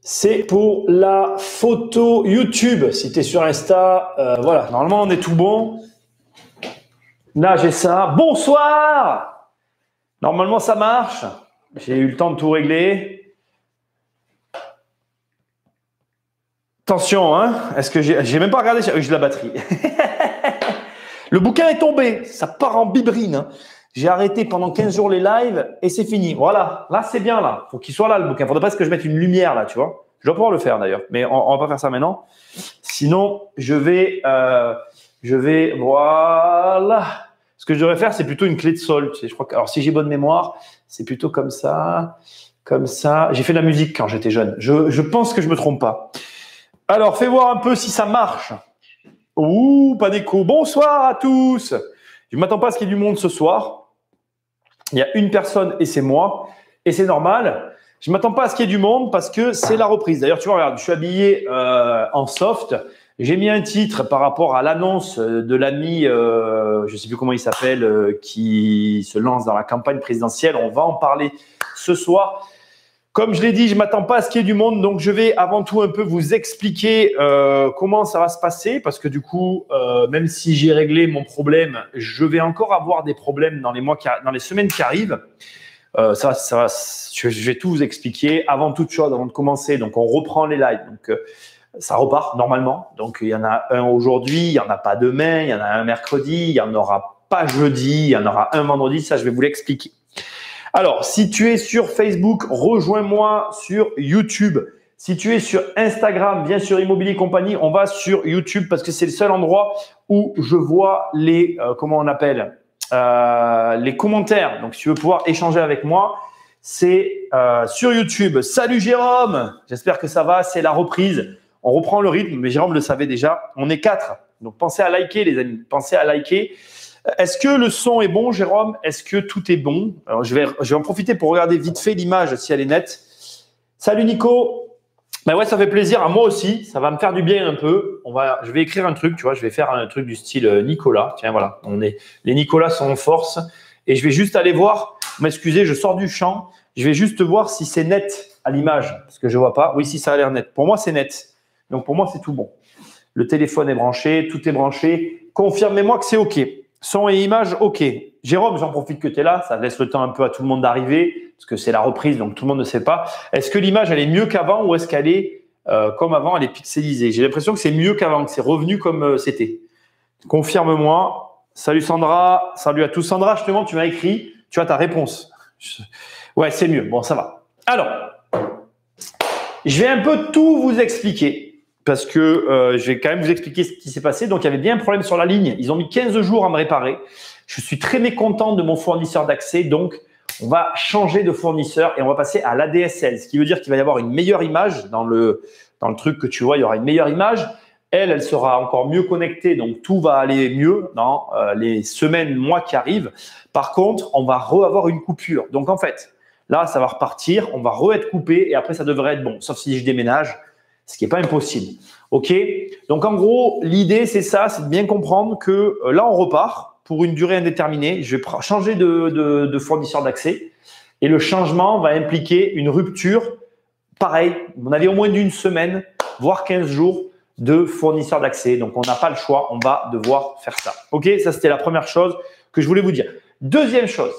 C'est pour la photo YouTube. Si tu es sur Insta, voilà, normalement on est tout bon. Là, j'ai ça. Bonsoir! Normalement, ça marche. J'ai eu le temps de tout régler. Attention, hein. Est-ce que j'ai même pas regardé? J'ai de la batterie. Le bouquin est tombé. Ça part en biberine. Hein. J'ai arrêté pendant 15 jours les lives et c'est fini. Voilà. Là, c'est bien, là. Faut qu'il soit là, le bouquin. Faudrait presque que je mette une lumière, là, tu vois. Je dois pouvoir le faire, d'ailleurs. Mais on va pas faire ça maintenant. Sinon, je vais, voilà. Ce que je devrais faire, c'est plutôt une clé de sol. Tu sais, je crois que, alors, si j'ai bonne mémoire, c'est plutôt comme ça. Comme ça. J'ai fait de la musique quand j'étais jeune. Je pense que je me trompe pas. Alors, fais voir un peu si ça marche. Ouh, pas d'écho. Bonsoir à tous. Je ne m'attends pas à ce qu'il y ait du monde ce soir. Il y a une personne et c'est moi. Et c'est normal. Je ne m'attends pas à ce qu'il y ait du monde parce que c'est la reprise. D'ailleurs, tu vois, regarde, je suis habillé en soft. J'ai mis un titre par rapport à l'annonce de l'ami, je ne sais plus comment il s'appelle, qui se lance dans la campagne présidentielle. On va en parler ce soir. Comme je l'ai dit, je ne m'attends pas à ce qu'il y ait du monde, donc je vais avant tout un peu vous expliquer comment ça va se passer, parce que du coup, même si j'ai réglé mon problème, je vais encore avoir des problèmes dans les semaines qui arrivent. Je vais tout vous expliquer avant toute chose, avant de commencer. Donc, on reprend les lives. Donc, ça repart normalement. Donc, il y en a un aujourd'hui, il n'y en a pas demain, il y en a un mercredi, il n'y en aura pas jeudi, il y en aura un vendredi. Ça, je vais vous l'expliquer. Alors, si tu es sur Facebook, rejoins-moi sur YouTube. Si tu es sur Instagram, viens sur Immobilier Compagnie, on va sur YouTube parce que c'est le seul endroit où je vois les, comment on appelle, les commentaires. Donc, si tu veux pouvoir échanger avec moi, c'est sur YouTube. Salut Jérôme, j'espère que ça va, c'est la reprise. On reprend le rythme, mais Jérôme le savait déjà. On est 4, donc pensez à liker les amis, pensez à liker. Est-ce que le son est bon, Jérôme? Est-ce que tout est bon? Alors, je vais en profiter pour regarder vite fait l'image si elle est nette. Salut Nico. Ben ouais, ça fait plaisir à moi aussi. Ça va me faire du bien un peu. Je vais écrire un truc, tu vois. Je vais faire un truc du style Nicolas. Tiens, voilà. Les Nicolas sont en force. Et je vais juste aller voir. M'excusez, je sors du champ. Je vais juste voir si c'est net à l'image. Parce que je vois pas. Oui, si ça a l'air net. Pour moi, c'est net. Donc, pour moi, c'est tout bon. Le téléphone est branché. Tout est branché. Confirmez-moi que c'est OK. Son et image, OK. Jérôme, j'en profite que tu es là. Ça laisse le temps un peu à tout le monde d'arriver parce que c'est la reprise, donc tout le monde ne sait pas. Est-ce que l'image, elle est mieux qu'avant ou est-ce qu'elle est comme avant, elle est pixelisée? J'ai l'impression que c'est mieux qu'avant, que c'est revenu comme c'était. Confirme-moi. Salut Sandra. Salut à tous. Sandra, justement, tu m'as écrit. Tu as ta réponse. Ouais, c'est mieux. Bon, ça va. Alors, je vais un peu tout vous expliquer. Parce que je vais quand même vous expliquer ce qui s'est passé. Donc, il y avait bien un problème sur la ligne. Ils ont mis 15 jours à me réparer. Je suis très mécontent de mon fournisseur d'accès. Donc, on va changer de fournisseur et on va passer à l'ADSL. Ce qui veut dire qu'il va y avoir une meilleure image dans le truc que tu vois. Il y aura une meilleure image. Elle sera encore mieux connectée. Donc, tout va aller mieux dans les semaines, mois qui arrivent. Par contre, on va avoir une coupure. Donc, en fait, là, ça va repartir. On va être coupé et après, ça devrait être bon. Sauf si je déménage. Ce qui n'est pas impossible. OK? Donc, en gros, l'idée, c'est ça, c'est de bien comprendre que là, on repart pour une durée indéterminée. Je vais changer de fournisseur d'accès et le changement va impliquer une rupture, pareil, on avait au moins d'une semaine, voire 15 jours de fournisseur d'accès. Donc, on n'a pas le choix, on va devoir faire ça. OK? Ça, c'était la première chose que je voulais vous dire. Deuxième chose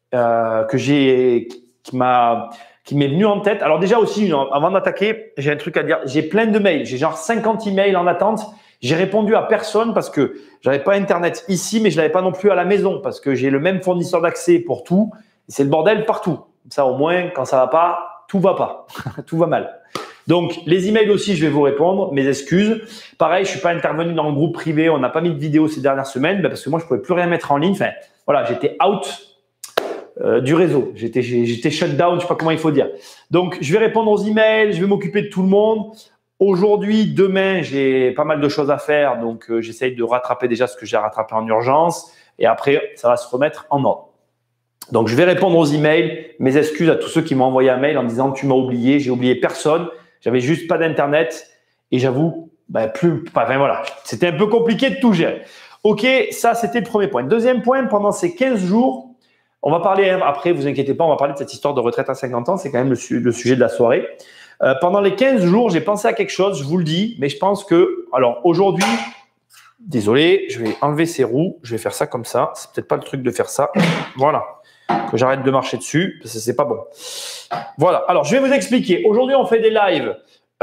qui m'est venu en tête. Alors déjà aussi, avant d'attaquer, j'ai un truc à dire. J'ai plein de mails. J'ai genre 50 emails en attente. J'ai répondu à personne parce que j'avais pas Internet ici, mais je l'avais pas non plus à la maison parce que j'ai le même fournisseur d'accès pour tout. C'est le bordel partout. Ça, au moins, quand ça va pas, tout va pas. Tout va mal. Donc, les emails aussi, je vais vous répondre. Mes excuses. Pareil, je suis pas intervenu dans le groupe privé. On n'a pas mis de vidéo ces dernières semaines parce que moi, je pouvais plus rien mettre en ligne. Enfin, voilà, j'étais out du réseau. J'étais shut down, je sais pas comment il faut dire. Donc, je vais répondre aux emails, je vais m'occuper de tout le monde. Aujourd'hui, demain, j'ai pas mal de choses à faire, donc j'essaye de rattraper déjà ce que j'ai rattrapé en urgence et après, ça va se remettre en ordre. Donc, je vais répondre aux emails. Mes excuses à tous ceux qui m'ont envoyé un mail en disant tu m'as oublié. J'ai oublié personne. J'avais juste pas d'internet et j'avoue, voilà, c'était un peu compliqué de tout gérer. OK, ça, c'était le premier point. Deuxième point, pendant ces 15 jours, on va parler après, vous inquiétez pas, on va parler de cette histoire de retraite à 50 ans. C'est quand même le sujet de la soirée. Pendant les 15 jours, j'ai pensé à quelque chose, je vous le dis, mais je pense que, alors aujourd'hui, désolé, je vais enlever ces roues, je vais faire ça comme ça. C'est peut-être pas le truc de faire ça. Voilà, que j'arrête de marcher dessus, parce que c'est pas bon. Voilà, alors je vais vous expliquer. Aujourd'hui, on fait des lives.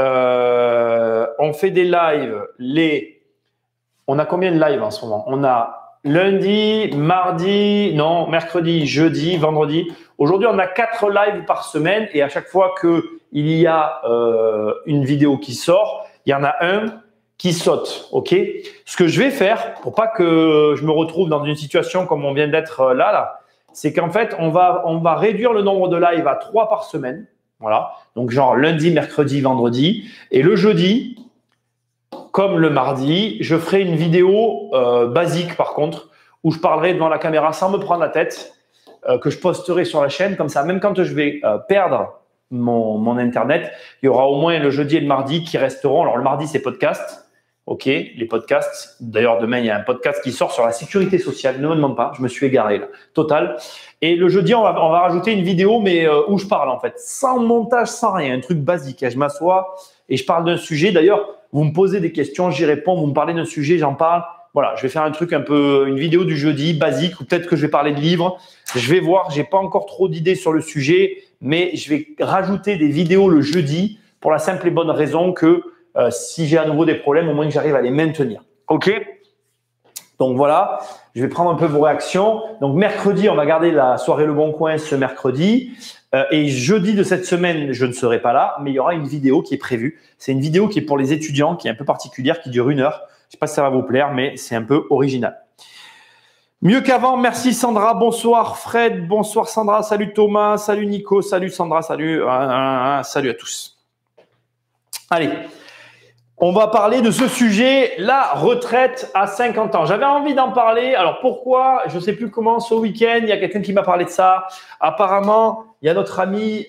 On a combien de lives en ce moment? On a lundi, mardi, non, mercredi, jeudi, vendredi. Aujourd'hui, on a 4 lives par semaine et à chaque fois qu'il y a une vidéo qui sort, il y en a un qui saute. Ok. Ce que je vais faire pour pas que je me retrouve dans une situation comme on vient d'être là, c'est qu'en fait, on va réduire le nombre de lives à 3 par semaine. Voilà. Donc, genre lundi, mercredi, vendredi. Et le jeudi, comme le mardi, je ferai une vidéo basique par contre, où je parlerai devant la caméra sans me prendre la tête, que je posterai sur la chaîne. Comme ça, même quand je vais perdre mon Internet, il y aura au moins le jeudi et le mardi qui resteront. Alors, le mardi, c'est podcast. Ok, les podcasts. D'ailleurs, demain, il y a un podcast qui sort sur la sécurité sociale. Ne me demande pas, je me suis égaré là. Total. Et le jeudi, on va rajouter une vidéo, mais où je parle en fait, sans montage, sans rien, un truc basique. Je m'assois et je parle d'un sujet. D'ailleurs, vous me posez des questions, j'y réponds. Vous me parlez d'un sujet, j'en parle. Voilà, je vais faire un truc un peu, une vidéo du jeudi basique, ou peut-être que je vais parler de livres. Je vais voir, j'ai pas encore trop d'idées sur le sujet, mais je vais rajouter des vidéos le jeudi pour la simple et bonne raison que si j'ai à nouveau des problèmes, au moins que j'arrive à les maintenir. Ok? Donc voilà, je vais prendre un peu vos réactions. Donc mercredi, on va garder la soirée Le Bon Coin ce mercredi. Et jeudi de cette semaine, je ne serai pas là, mais il y aura une vidéo qui est prévue. C'est une vidéo qui est pour les étudiants, qui est un peu particulière, qui dure 1 heure. Je ne sais pas si ça va vous plaire, mais c'est un peu original. Mieux qu'avant, merci Sandra, bonsoir Fred, bonsoir Sandra, salut Thomas, salut Nico, salut Sandra, salut à tous. Allez. On va parler de ce sujet, la retraite à 50 ans. J'avais envie d'en parler. Alors pourquoi? Je ne sais plus comment. Ce week-end, il y a quelqu'un qui m'a parlé de ça. Apparemment, il y a notre ami,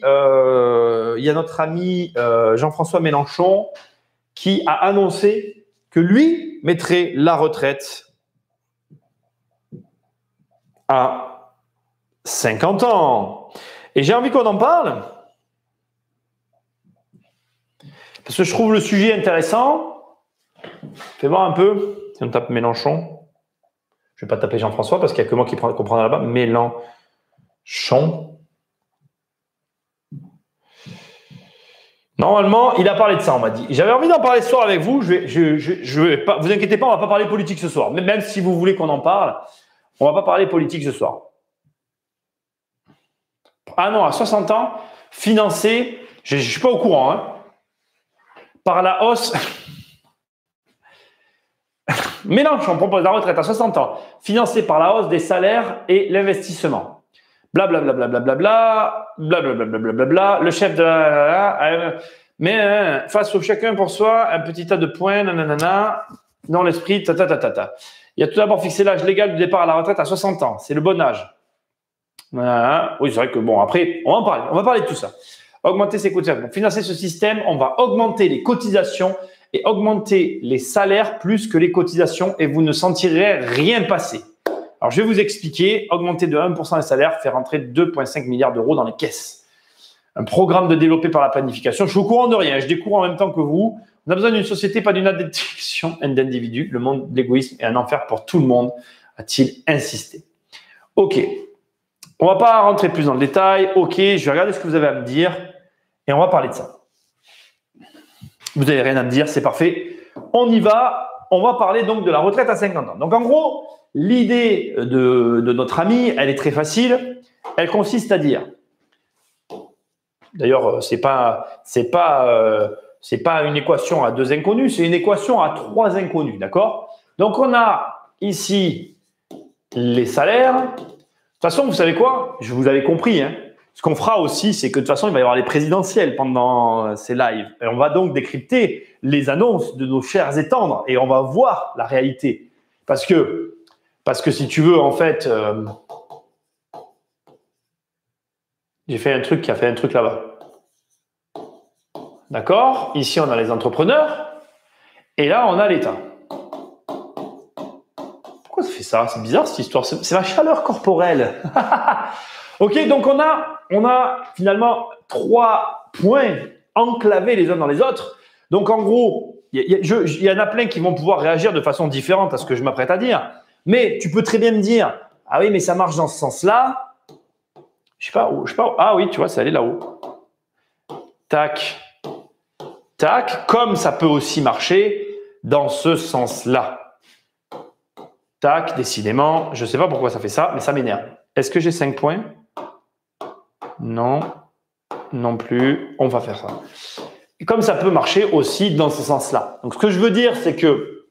Jean-François Mélenchon qui a annoncé que lui mettrait la retraite à 50 ans. Et j'ai envie qu'on en parle. Parce que je trouve le sujet intéressant. Fais voir un peu. Si on tape Mélenchon. Je ne vais pas taper Jean-François parce qu'il n'y a que moi qui comprends là-bas. Mélenchon. Normalement, il a parlé de ça, on m'a dit. J'avais envie d'en parler ce soir avec vous. Je vais pas, vous inquiétez pas, on ne va pas parler politique ce soir. Même si vous voulez qu'on en parle, on ne va pas parler politique ce soir. Ah non, à 60 ans, financé, je ne suis pas au courant, hein. Par la hausse, Mélenchon propose la retraite à 60 ans, financée par la hausse des salaires et l'investissement. Blablabla, blablabla, blablabla, le chef de mais face au chacun pour soi, un petit tas de points, nanana, dans l'esprit, ta. Il y a tout d'abord fixé l'âge légal du départ à la retraite à 60 ans. C'est le bon âge. Voilà. Oui, c'est vrai que bon, après, on va parler de tout ça. Augmenter ses cotisations. Pour financer ce système, on va augmenter les cotisations et augmenter les salaires plus que les cotisations et vous ne sentirez rien passer. Alors, je vais vous expliquer. Augmenter de 1% les salaires, faire entrer 2,5 milliards d'euros dans les caisses. Un programme de développé par la planification. Je suis au courant de rien. Je découvre en même temps que vous. On a besoin d'une société, pas d'une addiction d'individus. Le monde de l'égoïsme est un enfer pour tout le monde, a-t-il insisté. Ok. On va pas rentrer plus dans le détail. Ok, je vais regarder ce que vous avez à me dire. Et on va parler de ça. Vous n'avez rien à me dire, c'est parfait. On y va. On va parler donc de la retraite à 50 ans. Donc en gros, l'idée de notre ami, elle est très facile. Elle consiste à dire, d'ailleurs, c'est pas une équation à 2 inconnus, c'est une équation à 3 inconnus, d'accord? Donc on a ici les salaires. De toute façon, vous savez quoi? Je vous avais compris, hein. Ce qu'on fera aussi, c'est que de toute façon, il va y avoir les présidentielles pendant ces lives. Et on va donc décrypter les annonces de nos chers et tendres et on va voir la réalité. Parce que si tu veux, en fait, j'ai fait un truc qui a fait un truc là-bas. D'accord? Ici, on a les entrepreneurs et là, on a l'État. Pourquoi ça fait ça? C'est bizarre cette histoire. C'est la chaleur corporelle. Ok, donc on a finalement 3 points enclavés les uns dans les autres. Donc, en gros, il y en a plein qui vont pouvoir réagir de façon différente à ce que je m'apprête à dire. Mais tu peux très bien me dire, ah oui, mais ça marche dans ce sens-là. Je sais pas où. Ah oui, tu vois, ça allait là-haut. Tac, tac. Comme ça peut aussi marcher dans ce sens-là. Tac, décidément. Je ne sais pas pourquoi ça fait ça, mais ça m'énerve. Est-ce que j'ai 5 points? Non, non plus. On va faire ça. Et comme ça peut marcher aussi dans ce sens-là. Donc, ce que je veux dire, c'est que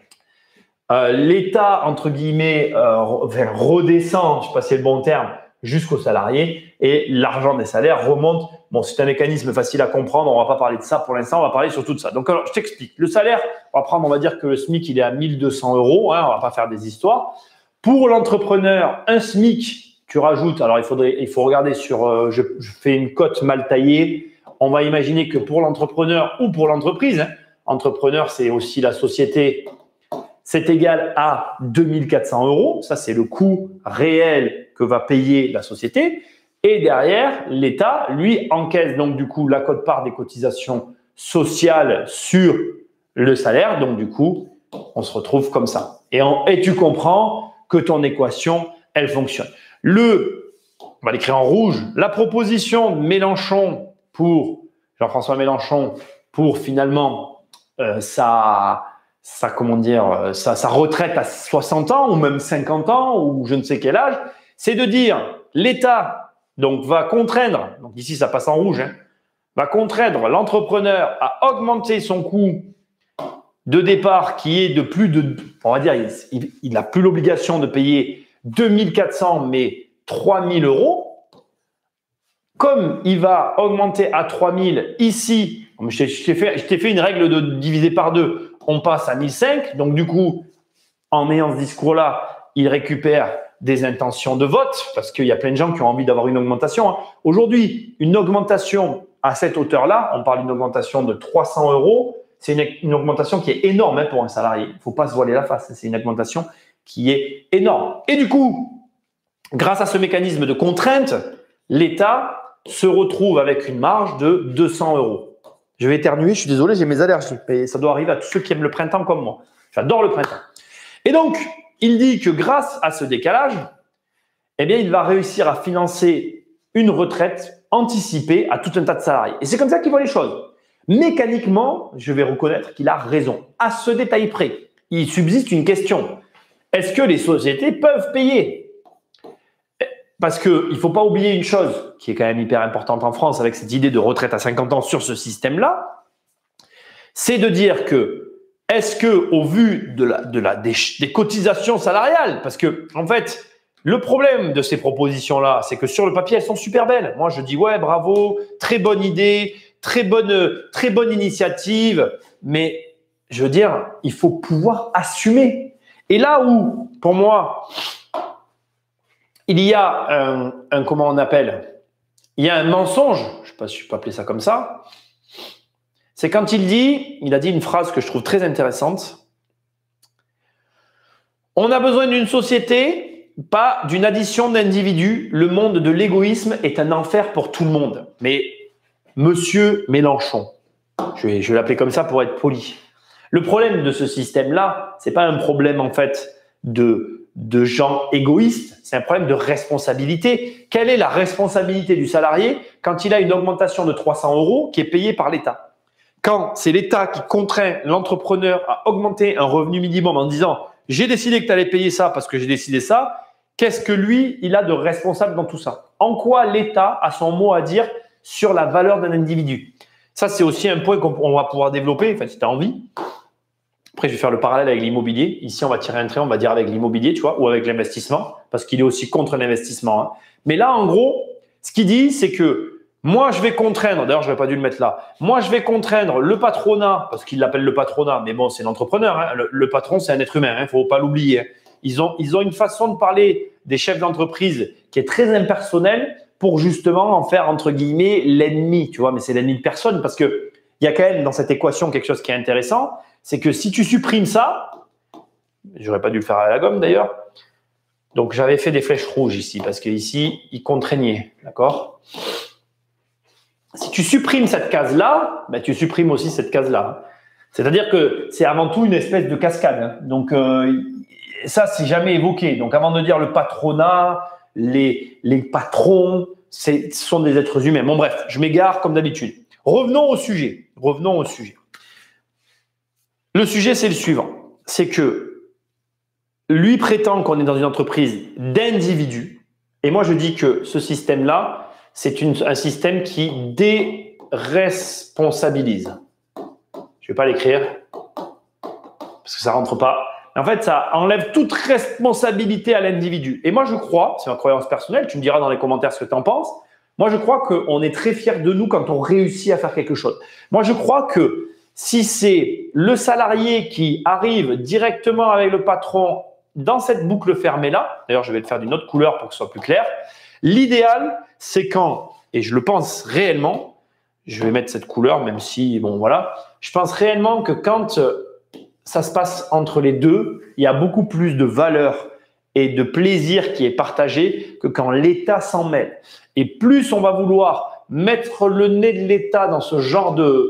l'État, entre guillemets, redescend, je ne sais pas si c'est le bon terme, jusqu'aux salariés et l'argent des salaires remonte. Bon, c'est un mécanisme facile à comprendre. On ne va pas parler de ça pour l'instant. On va parler surtout de ça. Donc, alors, je t'explique. Le salaire, on va prendre, on va dire que le SMIC, il est à 1 200 €. Hein, on ne va pas faire des histoires. Pour l'entrepreneur, un SMIC, tu rajoutes. Alors, il faut regarder sur. Je fais une cote mal taillée. On va imaginer que pour l'entrepreneur ou pour l'entreprise, hein, entrepreneur, c'est aussi la société, c'est égal à 2 400 €. Ça, c'est le coût réel que va payer la société. Et derrière, l'État, lui, encaisse donc du coup la quote-part des cotisations sociales sur le salaire. Donc du coup, on se retrouve comme ça. Et tu comprends que ton équation, elle fonctionne. On va l'écrire en rouge, la proposition de Mélenchon pour Jean-François Mélenchon pour finalement sa retraite à 60 ans ou même 50 ans ou je ne sais quel âge, c'est de dire l'État donc va contraindre, donc ici ça passe en rouge, hein, va contraindre l'entrepreneur à augmenter son coût de départ qui est de plus de, on va dire, il n'a plus l'obligation de payer 2 400 mais 3 000 €. Comme il va augmenter à 3 000 ici, je t'ai fait une règle de diviser par 2, on passe à 1 500. Donc du coup, en ayant ce discours-là, il récupère des intentions de vote parce qu'il y a plein de gens qui ont envie d'avoir une augmentation. Hein. Aujourd'hui, une augmentation à cette hauteur-là, on parle d'une augmentation de 300 €, c'est une augmentation qui est énorme hein, pour un salarié. Il ne faut pas se voiler la face, c'est une augmentation qui est énorme. Et du coup, grâce à ce mécanisme de contrainte, l'État se retrouve avec une marge de 200 €. Je vais éternuer, je suis désolé, j'ai mes allergies. Et ça doit arriver à tous ceux qui aiment le printemps comme moi. J'adore le printemps. Et donc, il dit que grâce à ce décalage, eh bien, il va réussir à financer une retraite anticipée à tout un tas de salariés. Et c'est comme ça qu'il voit les choses. Mécaniquement, je vais reconnaître qu'il a raison. À ce détail près, il subsiste une question. Est-ce que les sociétés peuvent payer ? Parce qu'il ne faut pas oublier une chose qui est quand même hyper importante en France avec cette idée de retraite à 50 ans sur ce système-là, c'est de dire que est-ce que au vu des cotisations salariales, parce que en fait, le problème de ces propositions-là, c'est que sur le papier, elles sont super belles. Moi, je dis ouais, bravo, très bonne idée, très bonne initiative, mais je veux dire, il faut pouvoir assumer. Et là où, pour moi, il y a comment on appelle? Il y a un mensonge, je ne sais pas si je peux appeler ça comme ça, c'est quand il a dit une phrase que je trouve très intéressante. On a besoin d'une société, pas d'une addition d'individus. Le monde de l'égoïsme est un enfer pour tout le monde. Mais Monsieur Mélenchon, je vais l'appeler comme ça pour être poli. Le problème de ce système-là, c'est pas un problème en fait de gens égoïstes, c'est un problème de responsabilité. Quelle est la responsabilité du salarié quand il a une augmentation de 300 € qui est payée par l'État? Quand c'est l'État qui contraint l'entrepreneur à augmenter un revenu minimum en disant « j'ai décidé que tu allais payer ça parce que j'ai décidé ça », qu'est-ce que lui, il a de responsable dans tout ça? En quoi l'État a son mot à dire sur la valeur d'un individu? Ça, c'est aussi un point qu'on va pouvoir développer, enfin, si tu as envie. Après, je vais faire le parallèle avec l'immobilier. Ici, on va tirer un trait, on va dire avec l'immobilier, tu vois, ou avec l'investissement, parce qu'il est aussi contre l'investissement. Hein. Mais là, en gros, ce qu'il dit, c'est que moi, je vais contraindre, d'ailleurs, je n'aurais pas dû le mettre là, moi, je vais contraindre le patronat, parce qu'il l'appelle le patronat, mais bon, c'est l'entrepreneur. Hein. Le patron, c'est un être humain, il ne faut pas l'oublier. Hein. Ils ont une façon de parler des chefs d'entreprise qui est très impersonnelle pour justement en faire, entre guillemets, l'ennemi, tu vois, mais c'est l'ennemi de personne, parce qu'il y a quand même dans cette équation quelque chose qui est intéressant, c'est que si tu supprimes ça, j'aurais pas dû le faire à la gomme d'ailleurs, donc j'avais fait des flèches rouges ici, parce qu'ici, il contraignait, d'accord? si tu supprimes cette case-là, ben, tu supprimes aussi cette case-là. C'est-à-dire que c'est avant tout une espèce de cascade. Hein. Donc, ça, c'est jamais évoqué. Donc, avant de dire le patronat, les patrons, ce sont des êtres humains. Bon, bref, je m'égare comme d'habitude. Revenons au sujet. Revenons au sujet. Le sujet, c'est le suivant. C'est que lui prétend qu'on est dans une entreprise d'individus. Et moi, je dis que ce système-là, c'est un système qui déresponsabilise. Je ne vais pas l'écrire parce que ça ne rentre pas. En fait, ça enlève toute responsabilité à l'individu. Et moi, je crois, c'est ma croyance personnelle, tu me diras dans les commentaires ce que tu en penses, moi, je crois qu'on est très fiers de nous quand on réussit à faire quelque chose. Moi, je crois que si c'est le salarié qui arrive directement avec le patron dans cette boucle fermée-là, d'ailleurs, je vais le faire d'une autre couleur pour que ce soit plus clair, l'idéal, c'est quand, et je le pense réellement, je vais mettre cette couleur, même si, bon, voilà, je pense réellement que quand ça se passe entre les deux, il y a beaucoup plus de valeur et de plaisir qui est partagé que quand l'État s'en mêle. Et plus on va vouloir mettre le nez de l'État dans ce genre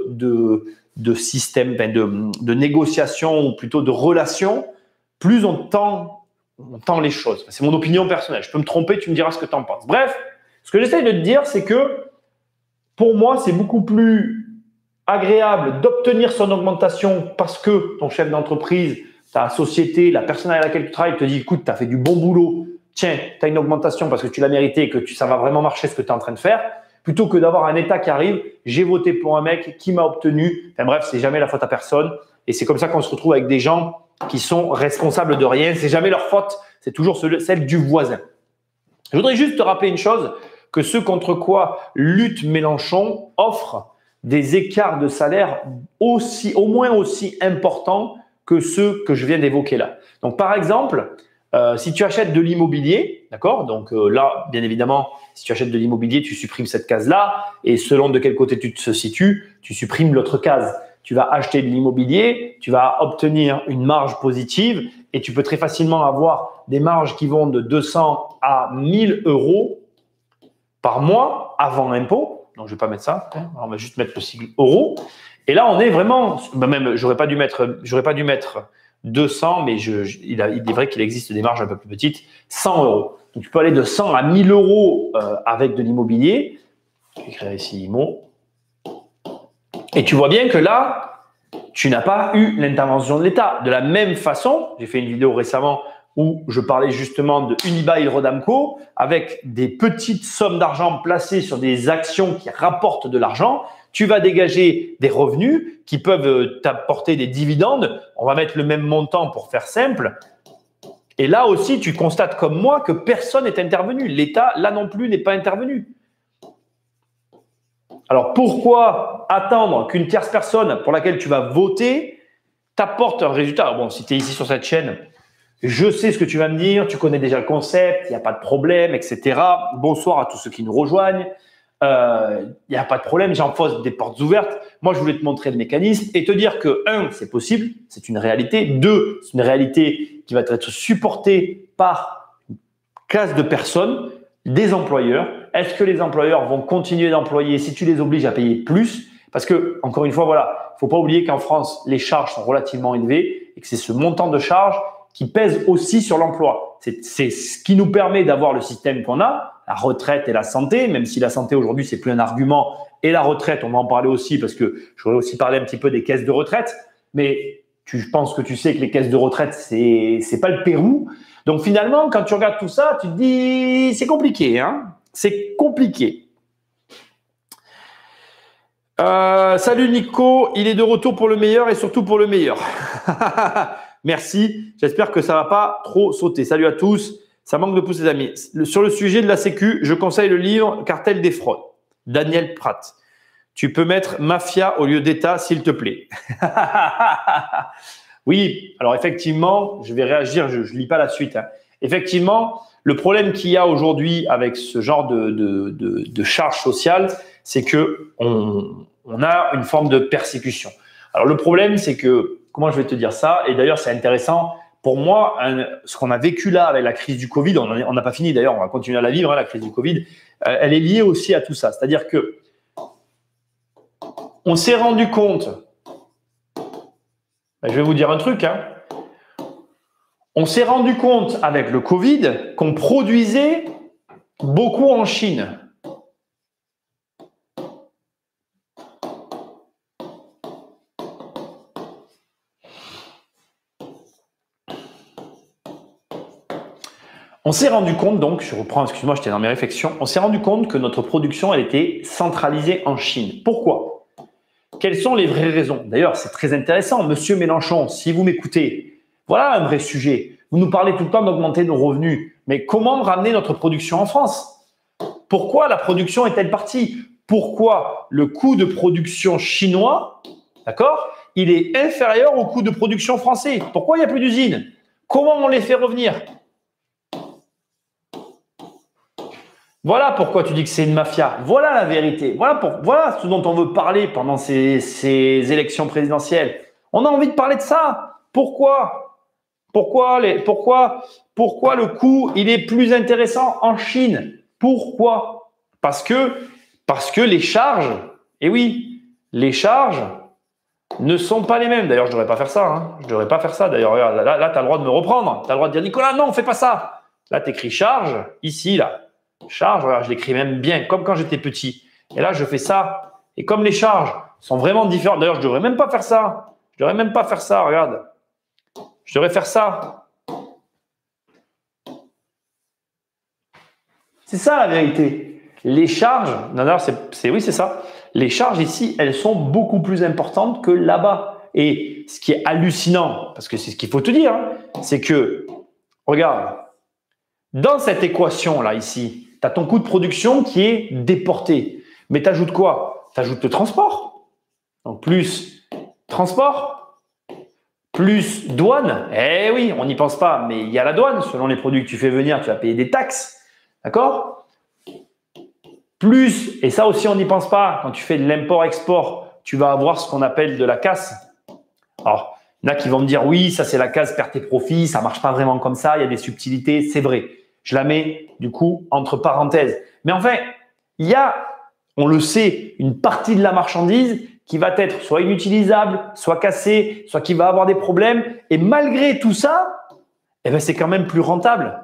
de système, de négociation ou plutôt de relation, plus on tend les choses. C'est mon opinion personnelle. Je peux me tromper, tu me diras ce que tu en penses. Bref, ce que j'essaie de te dire, c'est que pour moi, c'est beaucoup plus agréable d'obtenir son augmentation parce que ton chef d'entreprise, ta société, la personne avec laquelle tu travailles te dit « Écoute, tu as fait du bon boulot, tiens, tu as une augmentation parce que tu l'as mérité et que ça va vraiment marcher ce que tu es en train de faire », plutôt que d'avoir un État qui arrive « J'ai voté pour un mec qui m'a obtenu ». Enfin bref, c'est jamais la faute à personne. Et c'est comme ça qu'on se retrouve avec des gens qui sont responsables de rien. C'est jamais leur faute, c'est toujours celle du voisin. Je voudrais juste te rappeler une chose, que ce contre quoi lutte Mélenchon offre des écarts de salaire au moins aussi importants que ceux que je viens d'évoquer là. Donc, par exemple, si tu achètes de l'immobilier, d'accord, donc là, bien évidemment, si tu achètes de l'immobilier, tu supprimes cette case-là et selon de quel côté tu te situes, tu supprimes l'autre case. Tu vas acheter de l'immobilier, tu vas obtenir une marge positive et tu peux très facilement avoir des marges qui vont de 200 à 1000 euros par mois avant impôt. Donc, je ne vais pas mettre ça. On va juste mettre le sigle euro. Et là, on est vraiment… Même, j'aurais pas dû mettre 200, mais il est vrai qu'il existe des marges un peu plus petites. 100 euros. Donc, tu peux aller de 100 à 1000 euros avec de l'immobilier. Je vais écrire ici IMO. Et tu vois bien que là, tu n'as pas eu l'intervention de l'État. De la même façon, j'ai fait une vidéo récemment où je parlais justement de Unibail et Rodamco avec des petites sommes d'argent placées sur des actions qui rapportent de l'argent. Tu vas dégager des revenus qui peuvent t'apporter des dividendes. On va mettre le même montant pour faire simple. Et là aussi, tu constates comme moi que personne n'est intervenu. L'État, là non plus, n'est pas intervenu. Alors, pourquoi attendre qu'une tierce personne pour laquelle tu vas voter t'apporte un résultat? Bon, si tu es ici sur cette chaîne, je sais ce que tu vas me dire, tu connais déjà le concept, il n'y a pas de problème, etc. Bonsoir à tous ceux qui nous rejoignent. Il n'y a pas de problème, j'enfonce des portes ouvertes. Moi, je voulais te montrer le mécanisme et te dire que, 1, c'est possible, c'est une réalité. 2, c'est une réalité qui va être supportée par une classe de personnes, des employeurs. Est-ce que les employeurs vont continuer d'employer si tu les obliges à payer plus? Parce que, encore une fois, voilà, il ne faut pas oublier qu'en France, les charges sont relativement élevées et que c'est ce montant de charges qui pèse aussi sur l'emploi. C'est ce qui nous permet d'avoir le système qu'on a, la retraite et la santé, même si la santé aujourd'hui, c'est plus un argument. Et la retraite, on va en parler aussi parce que je voudrais aussi parler un petit peu des caisses de retraite. Mais je pense que tu sais que les caisses de retraite, c'est pas le Pérou. Donc finalement, quand tu regardes tout ça, tu te dis, c'est compliqué, hein? C'est compliqué. Salut Nico, il est de retour pour le meilleur et surtout pour le meilleur. Merci, j'espère que ça ne va pas trop sauter. Salut à tous, ça manque de pouces les amis. Sur le sujet de la Sécu, je conseille le livre Cartel des fraudes, Daniel Pratt. Tu peux mettre mafia au lieu d'État, s'il te plaît. Oui, alors effectivement, je vais réagir, je ne lis pas la suite. Hein. Effectivement, le problème qu'il y a aujourd'hui avec ce genre de charge sociale, c'est qu'on a une forme de persécution. Alors le problème, c'est que, comment je vais te dire ça? Et d'ailleurs, c'est intéressant. Pour moi, ce qu'on a vécu là avec la crise du Covid, on n'a pas fini d'ailleurs, on va continuer à la vivre, hein, la crise du Covid, elle est liée aussi à tout ça. C'est-à-dire que On s'est rendu compte, je vais vous dire un truc, hein. On s'est rendu compte avec le Covid qu'on produisait beaucoup en Chine. On s'est rendu compte donc, je reprends, excuse-moi, j'étais dans mes réflexions, on s'est rendu compte que notre production, elle était centralisée en Chine. Pourquoi? Quelles sont les vraies raisons? D'ailleurs, c'est très intéressant. Monsieur Mélenchon, si vous m'écoutez, voilà un vrai sujet. Vous nous parlez tout le temps d'augmenter nos revenus. Mais comment ramener notre production en France? Pourquoi la production est-elle partie? Pourquoi le coût de production chinois, d'accord, il est inférieur au coût de production français? Pourquoi il n'y a plus d'usines? Comment on les fait revenir? Voilà pourquoi tu dis que c'est une mafia. Voilà la vérité. Voilà ce dont on veut parler pendant ces élections présidentielles. On a envie de parler de ça. Pourquoi le coût il est plus intéressant en Chine? Pourquoi? Parce que les charges, et oui, les charges ne sont pas les mêmes. D'ailleurs, je ne devrais pas faire ça. Hein. Je ne devrais pas faire ça. D'ailleurs, regarde, là tu as le droit de me reprendre. Tu as le droit de dire, Nicolas, non, fais pas ça. Là, tu écris charge, ici, là. Charge, voilà, je l'écris même bien, comme quand j'étais petit. Et là, je fais ça. Et comme les charges sont vraiment différentes, d'ailleurs, je ne devrais même pas faire ça. Je ne devrais même pas faire ça, regarde. Je devrais faire ça. C'est ça la vérité. Les charges, d'ailleurs, oui, c'est ça. Les charges ici, elles sont beaucoup plus importantes que là-bas. Et ce qui est hallucinant, parce que c'est ce qu'il faut te dire, hein, c'est que, regarde, dans cette équation-là, ici, tu as ton coût de production qui est déporté. Mais tu ajoutes quoi? Tu ajoutes le transport. Donc, plus transport, plus douane. Eh oui, on n'y pense pas, mais il y a la douane. Selon les produits que tu fais venir, tu vas payer des taxes. D'accord? Plus, et ça aussi, on n'y pense pas, quand tu fais de l'import-export, tu vas avoir ce qu'on appelle de la casse. Alors, il y en a qui vont me dire, oui, ça c'est la case perte et profit, ça ne marche pas vraiment comme ça, il y a des subtilités, c'est vrai. Je la mets du coup entre parenthèses. Mais enfin, il y a, on le sait, une partie de la marchandise qui va être soit inutilisable, soit cassée, soit qui va avoir des problèmes. Et malgré tout ça, eh ben, c'est quand même plus rentable.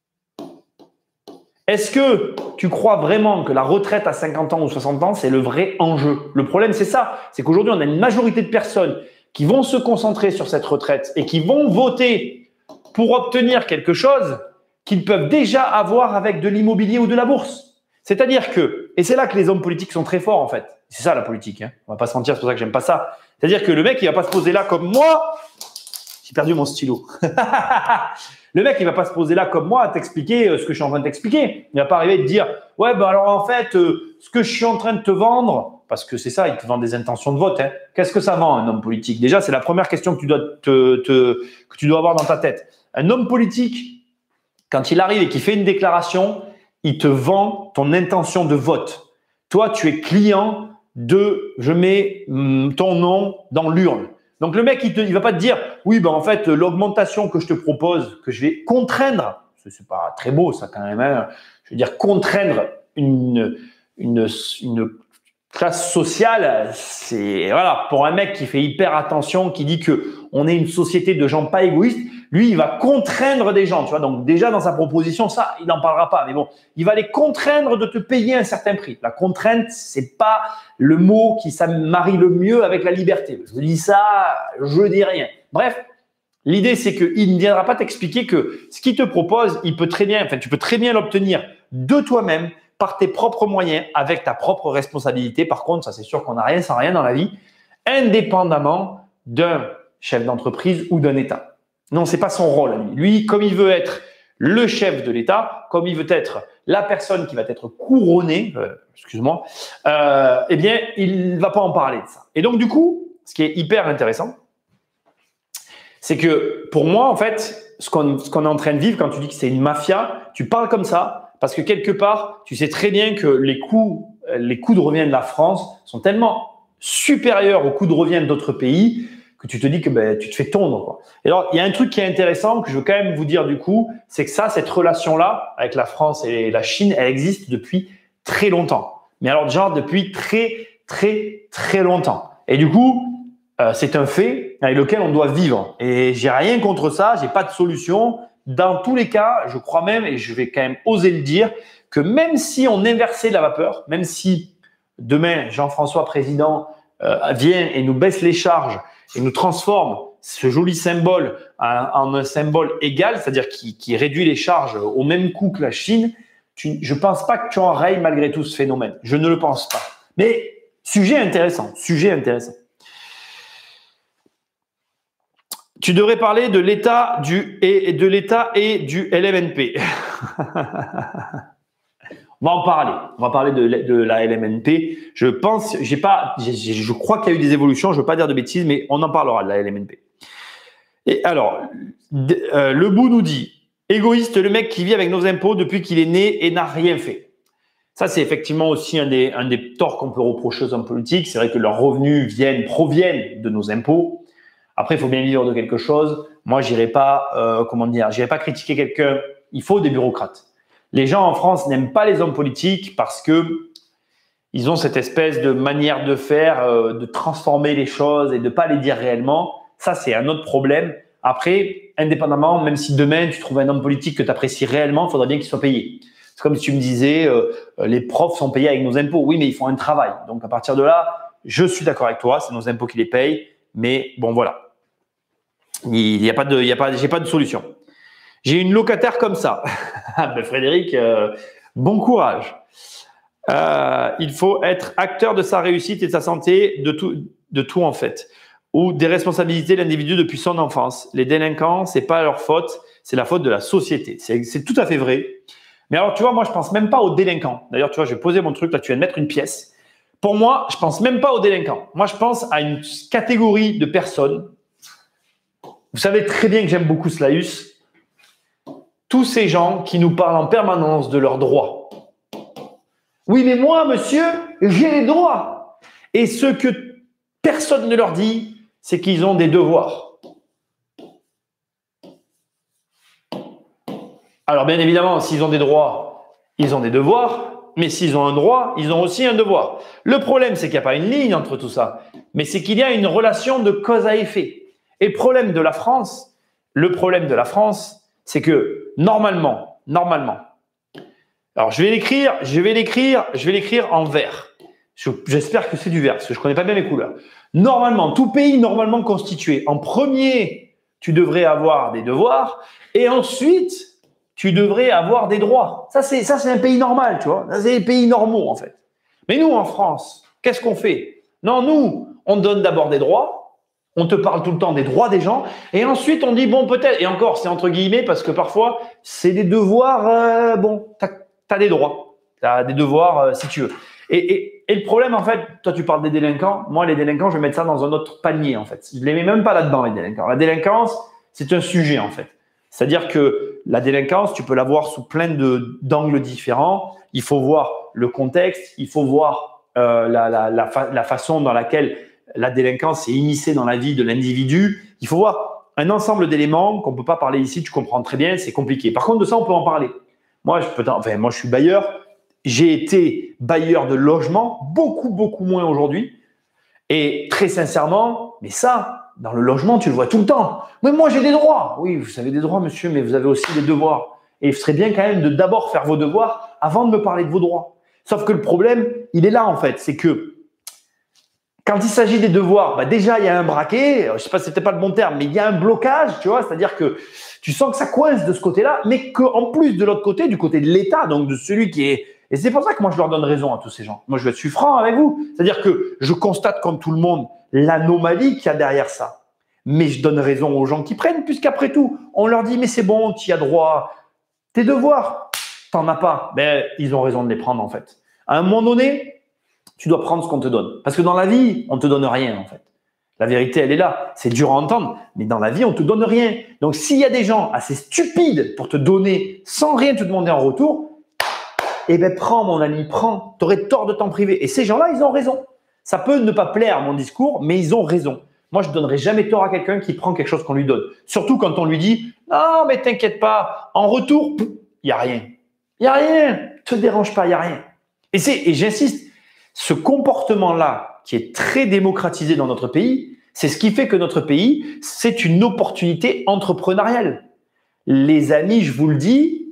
Est-ce que tu crois vraiment que la retraite à 50 ans ou 60 ans, c'est le vrai enjeu? Le problème, c'est ça. C'est qu'aujourd'hui, on a une majorité de personnes qui vont se concentrer sur cette retraite et qui vont voter pour obtenir quelque chose qu'ils peuvent déjà avoir avec de l'immobilier ou de la bourse. C'est-à-dire que, et c'est là que les hommes politiques sont très forts en fait, c'est ça la politique, hein. On va pas se mentir, c'est pour ça que j'aime pas ça. C'est-à-dire que le mec, il va pas se poser là comme moi, j'ai perdu mon stylo. Le mec, il va pas se poser là comme moi à t'expliquer ce que je suis en train de t'expliquer. Il va pas arriver et te dire, ouais, ben alors en fait, ce que je suis en train de te vendre, parce que c'est ça, il te vend des intentions de vote. Hein. Qu'est-ce que ça vend un homme politique? Déjà, c'est la première question que tu dois avoir dans ta tête. Un homme politique, quand il arrive et qu'il fait une déclaration, il te vend ton intention de vote. Toi, tu es client de « je mets ton nom dans l'urne ». Donc, le mec, il va pas te dire « oui, ben en fait, l'augmentation que je te propose, que je vais contraindre », c'est pas très beau ça quand même, hein, je veux dire contraindre une classe sociale, c'est voilà, pour un mec qui fait hyper attention, qui dit que on est une société de gens pas égoïstes, lui, il va contraindre des gens, tu vois. Donc déjà dans sa proposition, ça, il n'en parlera pas, mais bon, il va les contraindre de te payer un certain prix. La contrainte, c'est pas le mot qui ça marie le mieux avec la liberté. Je dis ça, je dis rien. Bref, l'idée c'est qu'il ne viendra pas t'expliquer que ce qu'il te propose, tu peux très bien l'obtenir de toi-même, par tes propres moyens, avec ta propre responsabilité. Par contre, ça c'est sûr qu'on n'a rien sans rien dans la vie, indépendamment d'un chef d'entreprise ou d'un État. Non, c'est pas son rôle à lui. Lui, comme il veut être le chef de l'État, comme il veut être la personne qui va être couronnée, eh bien, il va pas en parler de ça. Et donc, du coup, ce qui est hyper intéressant, c'est que pour moi, en fait, ce qu'on est en train de vivre, quand tu dis que c'est une mafia, tu parles comme ça, parce que quelque part, tu sais très bien que les coûts de revient de la France sont tellement supérieurs aux coûts de revient d'autres pays que tu te dis que tu te fais tondre, quoi. Et alors, il y a un truc qui est intéressant que je veux quand même vous dire du coup, c'est que cette relation-là avec la France et la Chine, elle existe depuis très longtemps. Mais alors, genre depuis très, très, très longtemps. Et du coup, c'est un fait avec lequel on doit vivre. Et j'ai rien contre ça, j'ai pas de solution. Dans tous les cas, je crois même, et je vais quand même oser le dire, que même si on inversait la vapeur, même si demain, Jean-François Président vient et nous baisse les charges et nous transforme ce joli symbole en un symbole égal, c'est-à-dire qui réduit les charges au même coût que la Chine, je ne pense pas que tu enrayes malgré tout ce phénomène. Je ne le pense pas. Mais sujet intéressant, sujet intéressant. Tu devrais parler de l'État et du LMNP. On va en parler. On va parler de la LMNP. Je pense, je crois qu'il y a eu des évolutions. Je ne veux pas dire de bêtises, mais on en parlera de la LMNP. Et alors, le bout nous dit égoïste, le mec qui vit avec nos impôts depuis qu'il est né et n'a rien fait. Ça, c'est effectivement aussi un des torts qu'on peut reprocher aux hommes politiques. C'est vrai que leurs revenus proviennent de nos impôts. Après, il faut bien vivre de quelque chose. Moi, j'irai pas critiquer quelqu'un. Il faut des bureaucrates. Les gens en France n'aiment pas les hommes politiques parce que ils ont cette espèce de manière de faire, de transformer les choses et de pas les dire réellement. Ça, c'est un autre problème. Après, indépendamment, même si demain tu trouves un homme politique que tu apprécies réellement, il faudra bien qu'il soit payé. C'est comme si tu me disais, les profs sont payés avec nos impôts. Oui, mais ils font un travail. Donc à partir de là, je suis d'accord avec toi, c'est nos impôts qui les payent. Mais bon, voilà. J'ai pas de solution. J'ai une locataire comme ça. Ben Frédéric, bon courage. Il faut être acteur de sa réussite et de sa santé, de tout en fait, ou des responsabilités de l'individu depuis son enfance. Les délinquants, c'est pas leur faute, c'est la faute de la société. C'est tout à fait vrai. Mais alors, tu vois, moi, je pense même pas aux délinquants. D'ailleurs, tu vois, je vais poser mon truc là. Tu viens de mettre une pièce. Pour moi, je pense même pas aux délinquants. Moi, je pense à une catégorie de personnes. Vous savez très bien que j'aime beaucoup Slaus. Tous ces gens qui nous parlent en permanence de leurs droits. Oui, mais moi, monsieur, j'ai les droits. Et ce que personne ne leur dit, c'est qu'ils ont des devoirs. Alors, bien évidemment, s'ils ont des droits, ils ont des devoirs. Mais s'ils ont un droit, ils ont aussi un devoir. Le problème, c'est qu'il n'y a pas une ligne entre tout ça. Mais c'est qu'il y a une relation de cause à effet. Et le problème de la France, c'est que normalement, alors je vais l'écrire en vert. J'espère que c'est du vert, parce que je ne connais pas bien les couleurs. Normalement, tout pays normalement constitué, en premier, tu devrais avoir des devoirs, et ensuite, tu devrais avoir des droits. Ça, c'est un pays normal, tu vois. C'est des pays normaux, en fait. Mais nous, en France, qu'est-ce qu'on fait? Non, nous, on donne d'abord des droits. On te parle tout le temps des droits des gens. Et ensuite, on dit, bon, peut-être, et encore, c'est entre guillemets, parce que parfois, c'est des devoirs, t'as des droits. T'as des devoirs, si tu veux. Et le problème, en fait, toi, tu parles des délinquants. Moi, les délinquants, je vais mettre ça dans un autre panier, en fait. Je les mets même pas là-dedans, les délinquants. La délinquance, c'est un sujet, en fait. C'est-à-dire que la délinquance, tu peux la voir sous plein d'angles différents. Il faut voir le contexte, il faut voir la façon dans laquelle la délinquance est immiscée dans la vie de l'individu. Il faut voir un ensemble d'éléments qu'on ne peut pas parler ici, tu comprends très bien, c'est compliqué. Par contre, de ça, on peut en parler. Moi, je suis bailleur. J'ai été bailleur de logement, beaucoup moins aujourd'hui. Et très sincèrement, mais ça, dans le logement, tu le vois tout le temps. Mais moi, j'ai des droits. Oui, vous avez des droits, monsieur, mais vous avez aussi des devoirs. Et il serait bien quand même de d'abord faire vos devoirs avant de me parler de vos droits. Sauf que le problème, il est là en fait. C'est que quand il s'agit des devoirs, déjà, il y a un braquet. Je ne sais pas si c'était pas le bon terme, mais il y a un blocage, tu vois. C'est-à-dire que tu sens que ça coince de ce côté-là, mais qu'en plus de l'autre côté, du côté de l'État, donc de celui qui est… Et c'est pour ça que moi, je leur donne raison à tous ces gens. Moi, je suis franc avec vous. C'est-à-dire que je constate comme tout le monde l'anomalie qu'il y a derrière ça. Mais je donne raison aux gens qui prennent, puisqu'après tout, on leur dit, mais c'est bon, tu y as droit. Tes devoirs, t'en as pas. Ben, ils ont raison de les prendre, en fait. À un moment donné, tu dois prendre ce qu'on te donne. Parce que dans la vie, on te donne rien, en fait. La vérité, elle est là. C'est dur à entendre, mais dans la vie, on te donne rien. Donc, s'il y a des gens assez stupides pour te donner sans rien te demander en retour, eh ben, prends, mon ami, prends. Tu aurais tort de t'en priver. Et ces gens-là, ils ont raison. Ça peut ne pas plaire à mon discours, mais ils ont raison. Moi, je ne donnerai jamais tort à quelqu'un qui prend quelque chose qu'on lui donne. Surtout quand on lui dit « Non, mais t'inquiète pas, en retour, il n'y a rien. Il n'y a rien. Ne te dérange pas, il n'y a rien. » Et j'insiste, Ce comportement-là, qui est très démocratisé dans notre pays, c'est ce qui fait que notre pays, c'est une opportunité entrepreneuriale. Les amis, je vous le dis,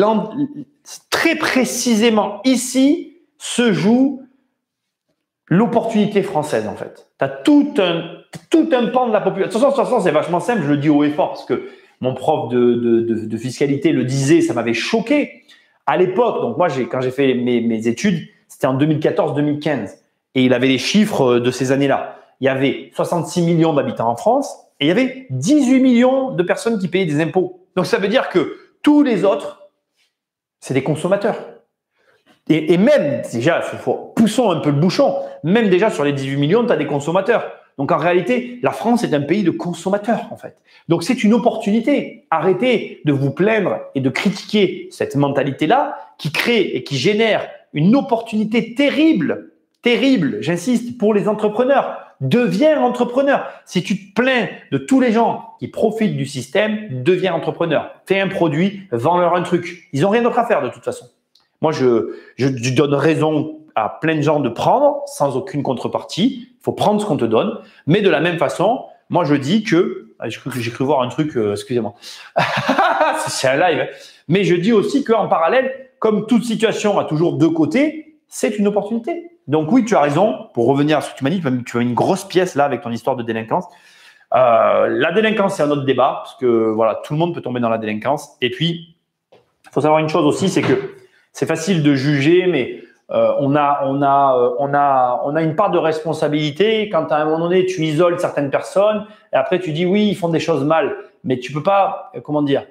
très précisément ici se joue l'opportunité française en fait. Tu as tout un pan de la population. De toute façon, c'est vachement simple, je le dis haut et fort parce que mon prof de fiscalité le disait, ça m'avait choqué. À l'époque, donc moi, quand j'ai fait mes études, c'était en 2014-2015 et il avait les chiffres de ces années-là. Il y avait 66 millions d'habitants en France et il y avait 18 millions de personnes qui payaient des impôts. Donc ça veut dire que tous les autres, c'est des consommateurs. Et même, déjà, poussons un peu le bouchon, même déjà sur les 18 millions, tu as des consommateurs. Donc en réalité, la France est un pays de consommateurs en fait. Donc c'est une opportunité. Arrêtez de vous plaindre et de critiquer cette mentalité-là qui crée et qui génère une opportunité terrible, j'insiste, pour les entrepreneurs. Deviens entrepreneur. Si tu te plains de tous les gens qui profitent du système, deviens entrepreneur. Fais un produit, vends-leur un truc. Ils n'ont rien d'autre à faire de toute façon. Moi, je donne raison à plein de gens de prendre sans aucune contrepartie. Il faut prendre ce qu'on te donne. Mais de la même façon, moi, je dis que… J'ai cru voir un truc, excusez-moi. C'est un live. Mais je dis aussi qu'en parallèle, comme toute situation a toujours deux côtés, c'est une opportunité. Donc oui, tu as raison. Pour revenir à ce que tu m'as dit, tu as mis une grosse pièce là avec ton histoire de délinquance. La délinquance, c'est un autre débat parce que voilà, tout le monde peut tomber dans la délinquance. Et puis, il faut savoir une chose aussi, c'est que c'est facile de juger, mais on a une part de responsabilité quand à un moment donné, tu isoles certaines personnes et après tu dis oui, ils font des choses mal. Mais tu peux pas, comment dire,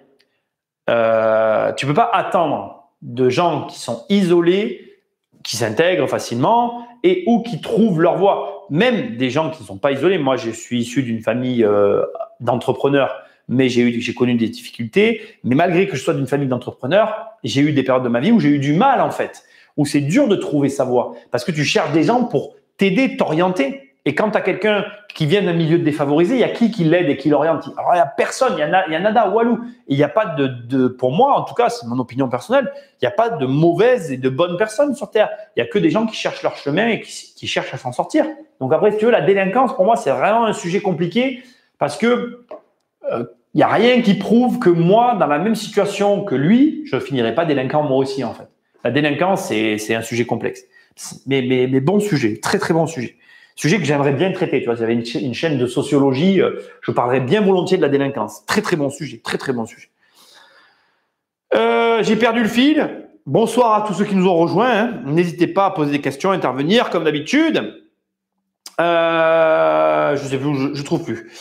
tu peux pas attendre de gens qui sont isolés, qui s'intègrent facilement et ou qui trouvent leur voie. Même des gens qui ne sont pas isolés. Moi, je suis issu d'une famille d'entrepreneurs, mais j'ai connu des difficultés. Mais malgré que je sois d'une famille d'entrepreneurs, j'ai eu des périodes de ma vie où j'ai eu du mal en fait, où c'est dur de trouver sa voie parce que tu cherches des gens pour t'aider, t'orienter. Et quand tu as quelqu'un qui vient d'un milieu défavorisé, il y a qui l'aide et qui l'oriente? Alors, il n'y a personne, il y a nada, walou. Et il n'y a pas pour moi, en tout cas, c'est mon opinion personnelle, il n'y a pas de mauvaises et de bonnes personnes sur Terre. Il n'y a que des gens qui cherchent leur chemin et qui cherchent à s'en sortir. Donc après, si tu veux, la délinquance, pour moi, c'est vraiment un sujet compliqué parce que il n'y a rien qui prouve que moi, dans la même situation que lui, je ne finirai pas délinquant moi aussi, en fait. La délinquance, c'est un sujet complexe. Mais bon sujet, très, très bon sujet. Sujet que j'aimerais bien traiter. Tu vois, j'avais une chaîne de sociologie, je parlerais bien volontiers de la délinquance. Très, très bon sujet. Très, très bon sujet. J'ai perdu le fil. Bonsoir à tous ceux qui nous ont rejoints. Hein. N'hésitez pas à poser des questions, à intervenir comme d'habitude. Je sais plus, je trouve plus.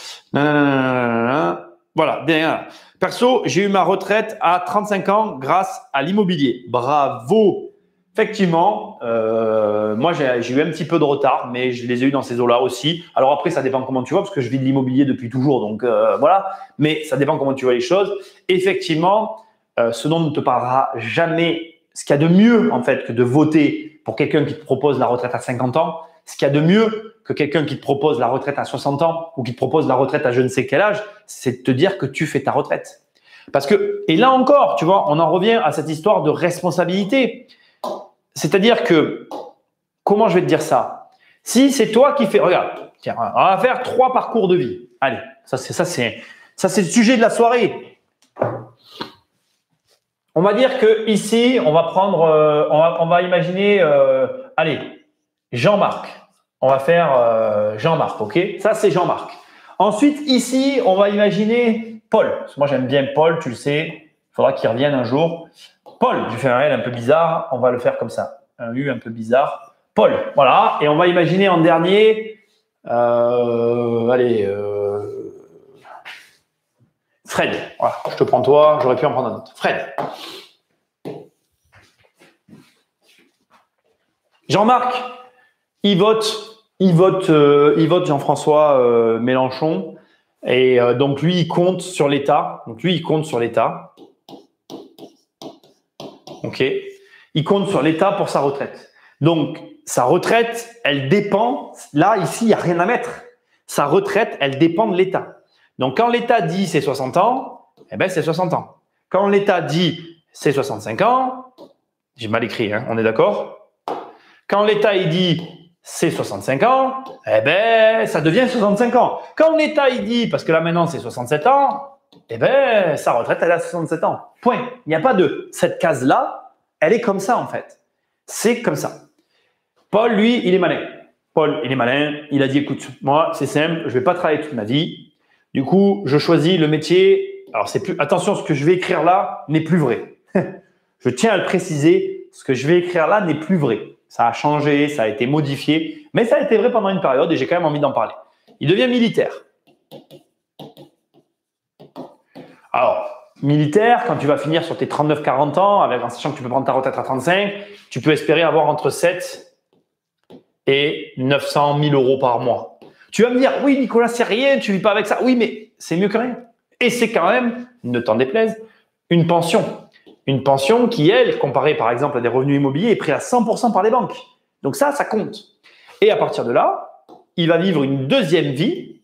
Voilà, derrière. Perso, j'ai eu ma retraite à 35 ans grâce à l'immobilier. Bravo. Effectivement, moi j'ai eu un petit peu de retard, mais je les ai eu dans ces eaux-là aussi. Alors après, ça dépend comment tu vois, parce que je vis de l'immobilier depuis toujours, donc voilà. Mais ça dépend comment tu vois les choses. Effectivement, ce dont on ne te parlera jamais, ce qu'il y a de mieux en fait que de voter pour quelqu'un qui te propose la retraite à 50 ans, ce qu'il y a de mieux que quelqu'un qui te propose la retraite à 60 ans ou qui te propose la retraite à je ne sais quel âge, c'est de te dire que tu fais ta retraite. Parce que, et là encore, tu vois, on en revient à cette histoire de responsabilité. C'est-à-dire que, comment je vais te dire ça? Si c'est toi qui fais, regarde, tiens, on va faire 3 parcours de vie. Allez, ça c'est le sujet de la soirée. On va dire que ici, on va prendre, on va imaginer, allez, Jean-Marc. On va faire Jean-Marc, ok? Ça c'est Jean-Marc. Ensuite, ici, on va imaginer Paul. Parce que moi j'aime bien Paul, tu le sais. Il faudra qu'il revienne un jour. Paul, je fais un L un peu bizarre, on va le faire comme ça. Un U un peu bizarre. Paul, voilà. Et on va imaginer en dernier, Fred. Voilà, je te prends toi, j'aurais pu en prendre un autre. Fred. Jean-Marc, il vote Jean-François Mélenchon. Et donc lui, il compte sur l'État. Ok. Il compte sur l'État pour sa retraite. Donc, sa retraite, elle dépend. Là, ici, il n'y a rien à mettre. Sa retraite, elle dépend de l'État. Donc, quand l'État dit c'est 60 ans, eh ben, c'est 60 ans. Quand l'État dit c'est 65 ans, j'ai mal écrit, hein, on est d'accord? Quand l'État il dit c'est 65 ans, eh ben ça devient 65 ans. Quand l'État il dit, parce que là maintenant c'est 67 ans, eh ben sa retraite elle est à 67 ans. Point. Il n'y a pas de cette case-là, elle est comme ça en fait. C'est comme ça. Paul, lui, il est malin. Paul, il est malin. Il a dit, écoute, moi, c'est simple, je vais pas travailler toute ma vie. Du coup, je choisis le métier. Alors, c'est plus, attention, ce que je vais écrire là n'est plus vrai. Je tiens à le préciser, ce que je vais écrire là n'est plus vrai. Ça a changé, ça a été modifié, mais ça a été vrai pendant une période et j'ai quand même envie d'en parler. Il devient militaire. Alors, militaire, quand tu vas finir sur tes 39-40 ans, en sachant que tu peux prendre ta retraite à 35, tu peux espérer avoir entre 7 et 900 000 euros par mois. Tu vas me dire, oui Nicolas, c'est rien, tu ne vis pas avec ça. Oui, mais c'est mieux que rien. Et c'est quand même, ne t'en déplaise, une pension. Une pension qui, elle, comparée par exemple à des revenus immobiliers, est prise à 100% par les banques. Donc ça compte. Et à partir de là, il va vivre une deuxième vie.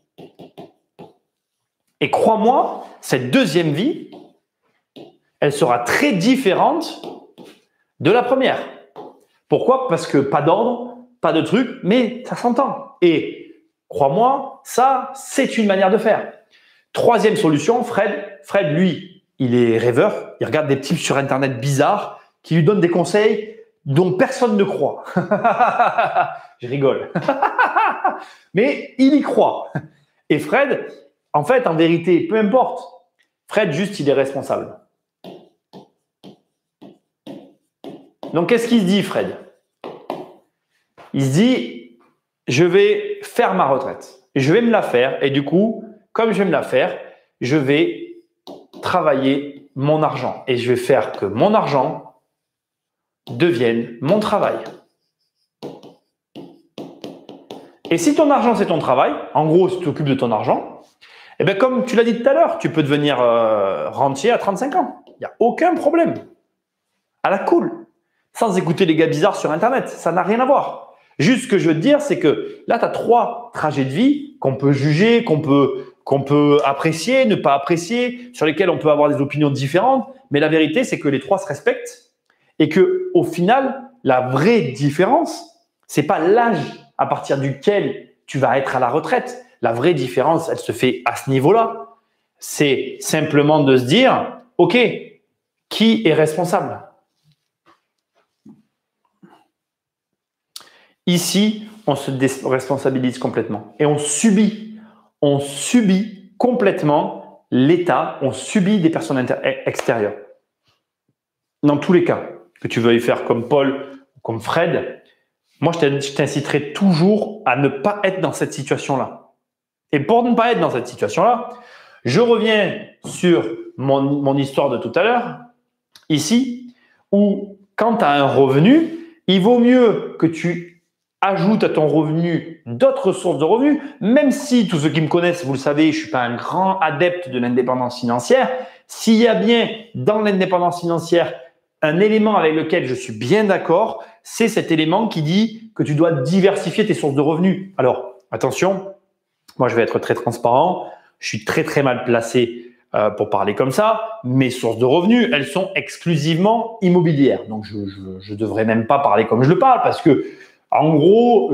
Et crois-moi, cette deuxième vie, elle sera très différente de la première. Pourquoi? Parce que pas d'ordre, pas de truc, mais ça s'entend. Et crois-moi, ça, c'est une manière de faire. Troisième solution, Fred. Fred, lui, il est rêveur. Il regarde des types sur Internet bizarres qui lui donnent des conseils dont personne ne croit. Je rigole. Mais il y croit. Et Fred, en fait, en vérité, peu importe. Fred, juste, il est responsable. Donc, qu'est-ce qu'il se dit, Fred? Il se dit, je vais faire ma retraite. Je vais me la faire. Et du coup, comme je vais me la faire, je vais travailler mon argent. Et je vais faire que mon argent devienne mon travail. Et si ton argent, c'est ton travail, en gros, si tu t'occupes de ton argent, eh bien, comme tu l'as dit tout à l'heure, tu peux devenir rentier à 35 ans. Il n'y a aucun problème. À la cool. Sans écouter les gars bizarres sur Internet. Ça n'a rien à voir. Juste ce que je veux te dire, c'est que là, tu as 3 trajets de vie qu'on peut juger, qu'on peut apprécier, ne pas apprécier, sur lesquels on peut avoir des opinions différentes. Mais la vérité, c'est que les 3 se respectent et que, au final, la vraie différence, c'est pas l'âge à partir duquel tu vas être à la retraite. La vraie différence, elle se fait à ce niveau-là. C'est simplement de se dire, OK, qui est responsable? Ici, on se déresponsabilise complètement et on subit complètement l'État, on subit des personnes extérieures. Dans tous les cas, que tu veuilles faire comme Paul ou comme Fred, moi, je t'inciterai toujours à ne pas être dans cette situation-là. Et pour ne pas être dans cette situation-là, je reviens sur mon histoire de tout à l'heure, ici, où quand tu as un revenu, il vaut mieux que tu ajoutes à ton revenu d'autres sources de revenus, même si, tous ceux qui me connaissent, vous le savez, je ne suis pas un grand adepte de l'indépendance financière. S'il y a bien dans l'indépendance financière un élément avec lequel je suis bien d'accord, c'est cet élément qui dit que tu dois diversifier tes sources de revenus. Alors, attention, moi je vais être très transparent, je suis très mal placé pour parler comme ça. Mes sources de revenus, elles sont exclusivement immobilières. Donc, je devrais même pas parler comme je le parle parce que, en gros,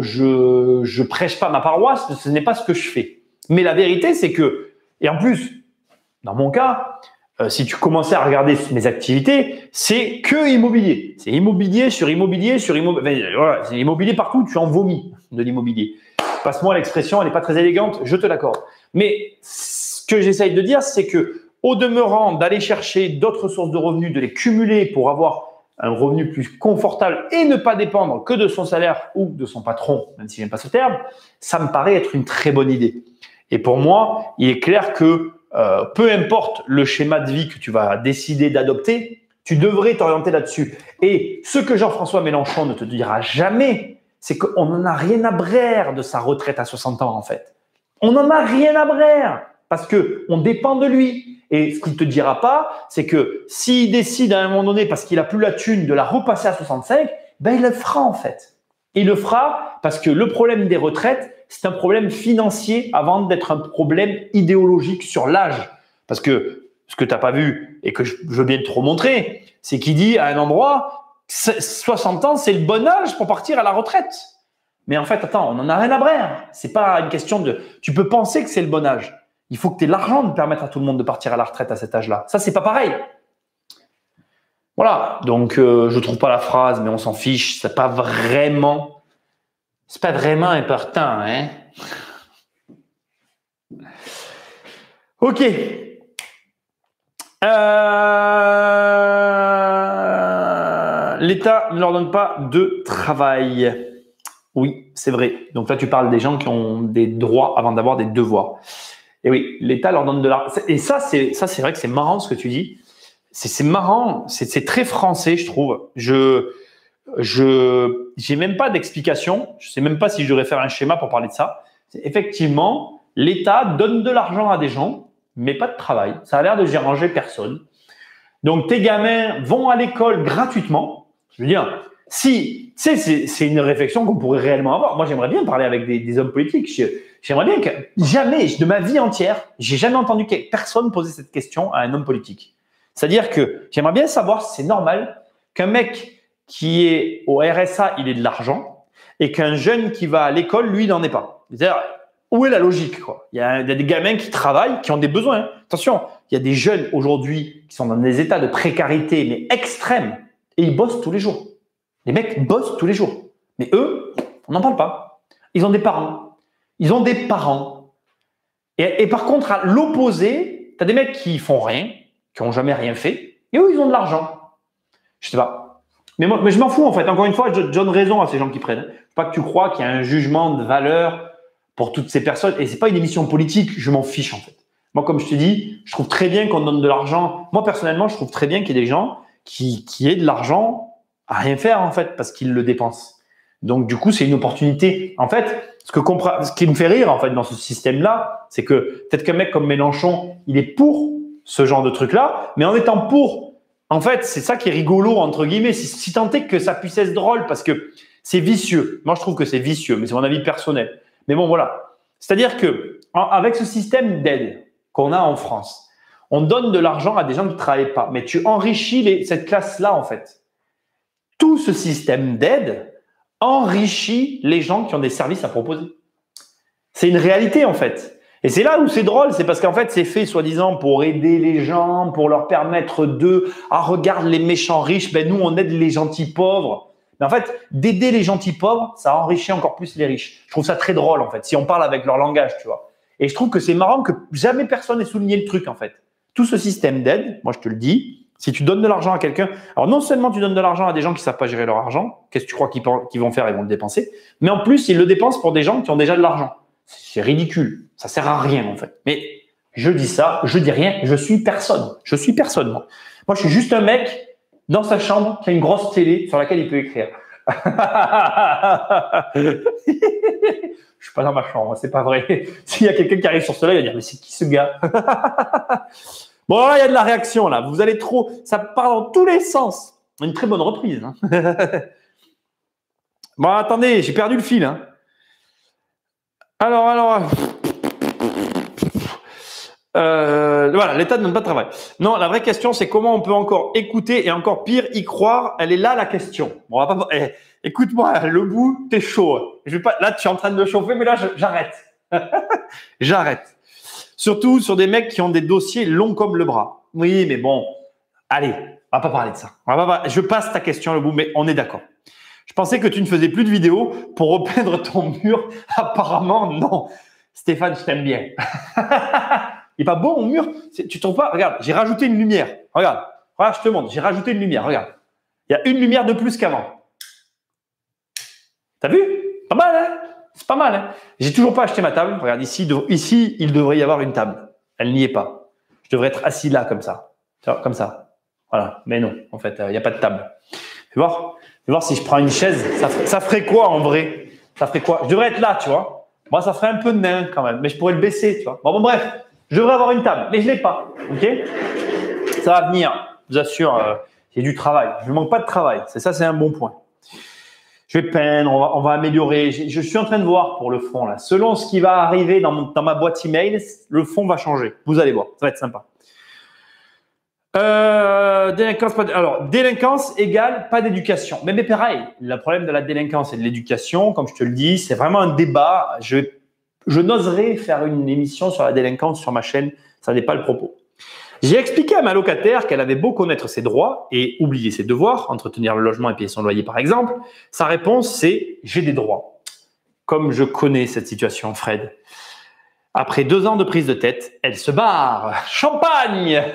je prêche pas ma paroisse, ce n'est pas ce que je fais. Mais la vérité, c'est que, et en plus, dans mon cas, si tu commençais à regarder mes activités, c'est que immobilier. C'est immobilier sur immobilier sur immobilier. Voilà, c'est immobilier partout, tu en vomis de l'immobilier. Passe-moi l'expression, elle n'est pas très élégante, je te l'accorde. Mais ce que j'essaye de dire, c'est que au demeurant d'aller chercher d'autres sources de revenus, de les cumuler pour avoir un revenu plus confortable et ne pas dépendre que de son salaire ou de son patron, même si je n'aime pas ce terme, ça me paraît être une très bonne idée. Et pour moi, il est clair que peu importe le schéma de vie que tu vas décider d'adopter, tu devrais t'orienter là-dessus. Et ce que Jean-François Mélenchon ne te dira jamais, c'est qu'on n'en a rien à braire de sa retraite à 60 ans en fait. On n'en a rien à braire parce qu'on dépend de lui. Et ce qu'il ne te dira pas, c'est que s'il décide à un moment donné, parce qu'il n'a plus la thune, de la repasser à 65, ben il le fera en fait. Il le fera parce que le problème des retraites, c'est un problème financier avant d'être un problème idéologique sur l'âge. Parce que ce que tu n'as pas vu et que je veux bien te remontrer, c'est qu'il dit à un endroit, 60 ans, c'est le bon âge pour partir à la retraite. Mais en fait, attends, on n'en a rien à brer. C'est pas une question de… Tu peux penser que c'est le bon âge. Il faut que tu aies l'argent de permettre à tout le monde de partir à la retraite à cet âge-là. Ça, c'est pas pareil. Voilà. Donc, je trouve pas la phrase, mais on s'en fiche. C'est pas vraiment important, hein. Ok. L'État ne leur donne pas de travail. Oui, c'est vrai. Donc là, tu parles des gens qui ont des droits avant d'avoir des devoirs. Et oui, l'État leur donne de l'argent. Et ça, c'est vrai que c'est marrant ce que tu dis. C'est marrant. C'est très français, je trouve. J'ai même pas d'explication. Je sais même pas si je devrais faire un schéma pour parler de ça. Effectivement, l'État donne de l'argent à des gens, mais pas de travail. Ça a l'air de déranger personne. Donc, tes gamins vont à l'école gratuitement. Je veux dire, si, tu sais, c'est une réflexion qu'on pourrait réellement avoir. Moi, j'aimerais bien parler avec des hommes politiques. J'aimerais bien que, jamais, de ma vie entière, j'ai jamais entendu personne poser cette question à un homme politique. C'est-à-dire que j'aimerais bien savoir si c'est normal qu'un mec qui est au RSA, il ait de l'argent, et qu'un jeune qui va à l'école, lui, il n'en ait pas. C'est-à-dire, où est la logique, quoi? Il y a des gamins qui travaillent, qui ont des besoins. Hein. Attention, il y a des jeunes aujourd'hui qui sont dans des états de précarité, mais extrêmes, et ils bossent tous les jours. Les mecs bossent tous les jours. Mais eux, on n'en parle pas. Ils ont des parents. Ils ont des parents. Et par contre, à l'opposé, tu as des mecs qui font rien, qui n'ont jamais rien fait, et eux, ils ont de l'argent. Je sais pas. Mais je m'en fous, en fait. Encore une fois, je donne raison à ces gens qui prennent. Il ne faut pas que tu crois qu'il y a un jugement de valeur pour toutes ces personnes. Et c'est pas une émission politique, je m'en fiche, en fait. Moi, comme je te dis, je trouve très bien qu'on donne de l'argent. Moi, personnellement, je trouve très bien qu'il y ait des gens qui aient de l'argent à rien faire, en fait, parce qu'ils le dépensent. Donc, du coup, c'est une opportunité. En fait, ce qui me fait rire, en fait, dans ce système-là, c'est que peut-être qu'un mec comme Mélenchon, il est pour ce genre de truc-là, mais en étant pour, en fait, c'est ça qui est rigolo, entre guillemets, si tant est que ça puisse être drôle, parce que c'est vicieux. Moi, je trouve que c'est vicieux, mais c'est mon avis personnel. Mais bon, voilà. C'est-à-dire que, avec ce système d'aide qu'on a en France, on donne de l'argent à des gens qui ne travaillent pas, mais tu enrichis cette classe-là, en fait. Tout ce système d'aide enrichit les gens qui ont des services à proposer. C'est une réalité, en fait. Et c'est là où c'est drôle, c'est parce qu'en fait, c'est fait soi-disant pour aider les gens, pour leur permettre regarde les méchants riches, ben nous, on aide les gentils pauvres. Mais en fait, d'aider les gentils pauvres, ça enrichit encore plus les riches. Je trouve ça très drôle, en fait, si on parle avec leur langage, tu vois. Et je trouve que c'est marrant que jamais personne n'ait souligné le truc, en fait. Tout ce système d'aide, moi, je te le dis, si tu donnes de l'argent à quelqu'un, alors non seulement tu donnes de l'argent à des gens qui ne savent pas gérer leur argent, qu'est-ce que tu crois qu'ils vont faire? Ils vont le dépenser. Mais en plus, ils le dépensent pour des gens qui ont déjà de l'argent. C'est ridicule. Ça sert à rien, en fait. Mais je dis ça, je dis rien, je suis personne. Je suis personne, moi. Moi, je suis juste un mec dans sa chambre qui a une grosse télé sur laquelle il peut écrire. Je suis pas dans ma chambre, c'est pas vrai. S'il y a quelqu'un qui arrive sur cela, il va dire mais c'est qui ce gars? Bon, là, il y a de la réaction, là. Vous allez trop… Ça part dans tous les sens. Une très bonne reprise. Hein. Bon, attendez, j'ai perdu le fil. Hein. Alors… voilà, l'État ne donne pas de travail. Non, la vraie question, c'est comment on peut encore écouter et encore pire, y croire. Elle est là, la question. Bon, on va pas… écoute-moi, le bout, t'es chaud. Je vais pas… Là, tu es en train de me chauffer, mais là, j'arrête. J'arrête. Surtout sur des mecs qui ont des dossiers longs comme le bras. Oui, mais bon, allez, on va pas parler de ça. Je passe ta question, le bout, mais on est d'accord. Je pensais que tu ne faisais plus de vidéos pour repeindre ton mur. Apparemment, non. Stéphane, je t'aime bien. Il est pas beau, mon mur? Tu trouves pas? Regarde, j'ai rajouté une lumière. Regarde, je te montre, j'ai rajouté une lumière. Regarde, il y a une lumière de plus qu'avant. T'as vu? Pas mal, hein? C'est pas mal, hein? J'ai toujours pas acheté ma table. Regarde, ici, il devrait y avoir une table. Elle n'y est pas. Je devrais être assis là, comme ça. Tu vois, comme ça. Voilà. Mais non, en fait, il n'y a pas de table. Fais voir si je prends une chaise, ça ferait quoi en vrai? Ça ferait quoi? Je devrais être là, tu vois. Moi, ça ferait un peu de nain quand même, mais je pourrais le baisser, tu vois. Bon, bref, je devrais avoir une table, mais je l'ai pas. Ok? Ça va venir. Je vous assure, j'ai du travail. Je ne manque pas de travail. C'est un bon point. Je vais peindre, on va améliorer. Je suis en train de voir pour le fond là. Selon ce qui va arriver dans ma boîte email, le fond va changer. Vous allez voir, ça va être sympa. Délinquance, alors, délinquance égale pas d'éducation. Mais pareil, le problème de la délinquance et de l'éducation, comme je te le dis, c'est vraiment un débat. Je n'oserais faire une émission sur la délinquance sur ma chaîne, ça n'est pas le propos. J'ai expliqué à ma locataire qu'elle avait beau connaître ses droits et oublier ses devoirs, entretenir le logement et payer son loyer par exemple. Sa réponse, c'est « j'ai des droits ». Comme je connais cette situation, Fred. Après 2 ans de prise de tête, elle se barre. Champagne.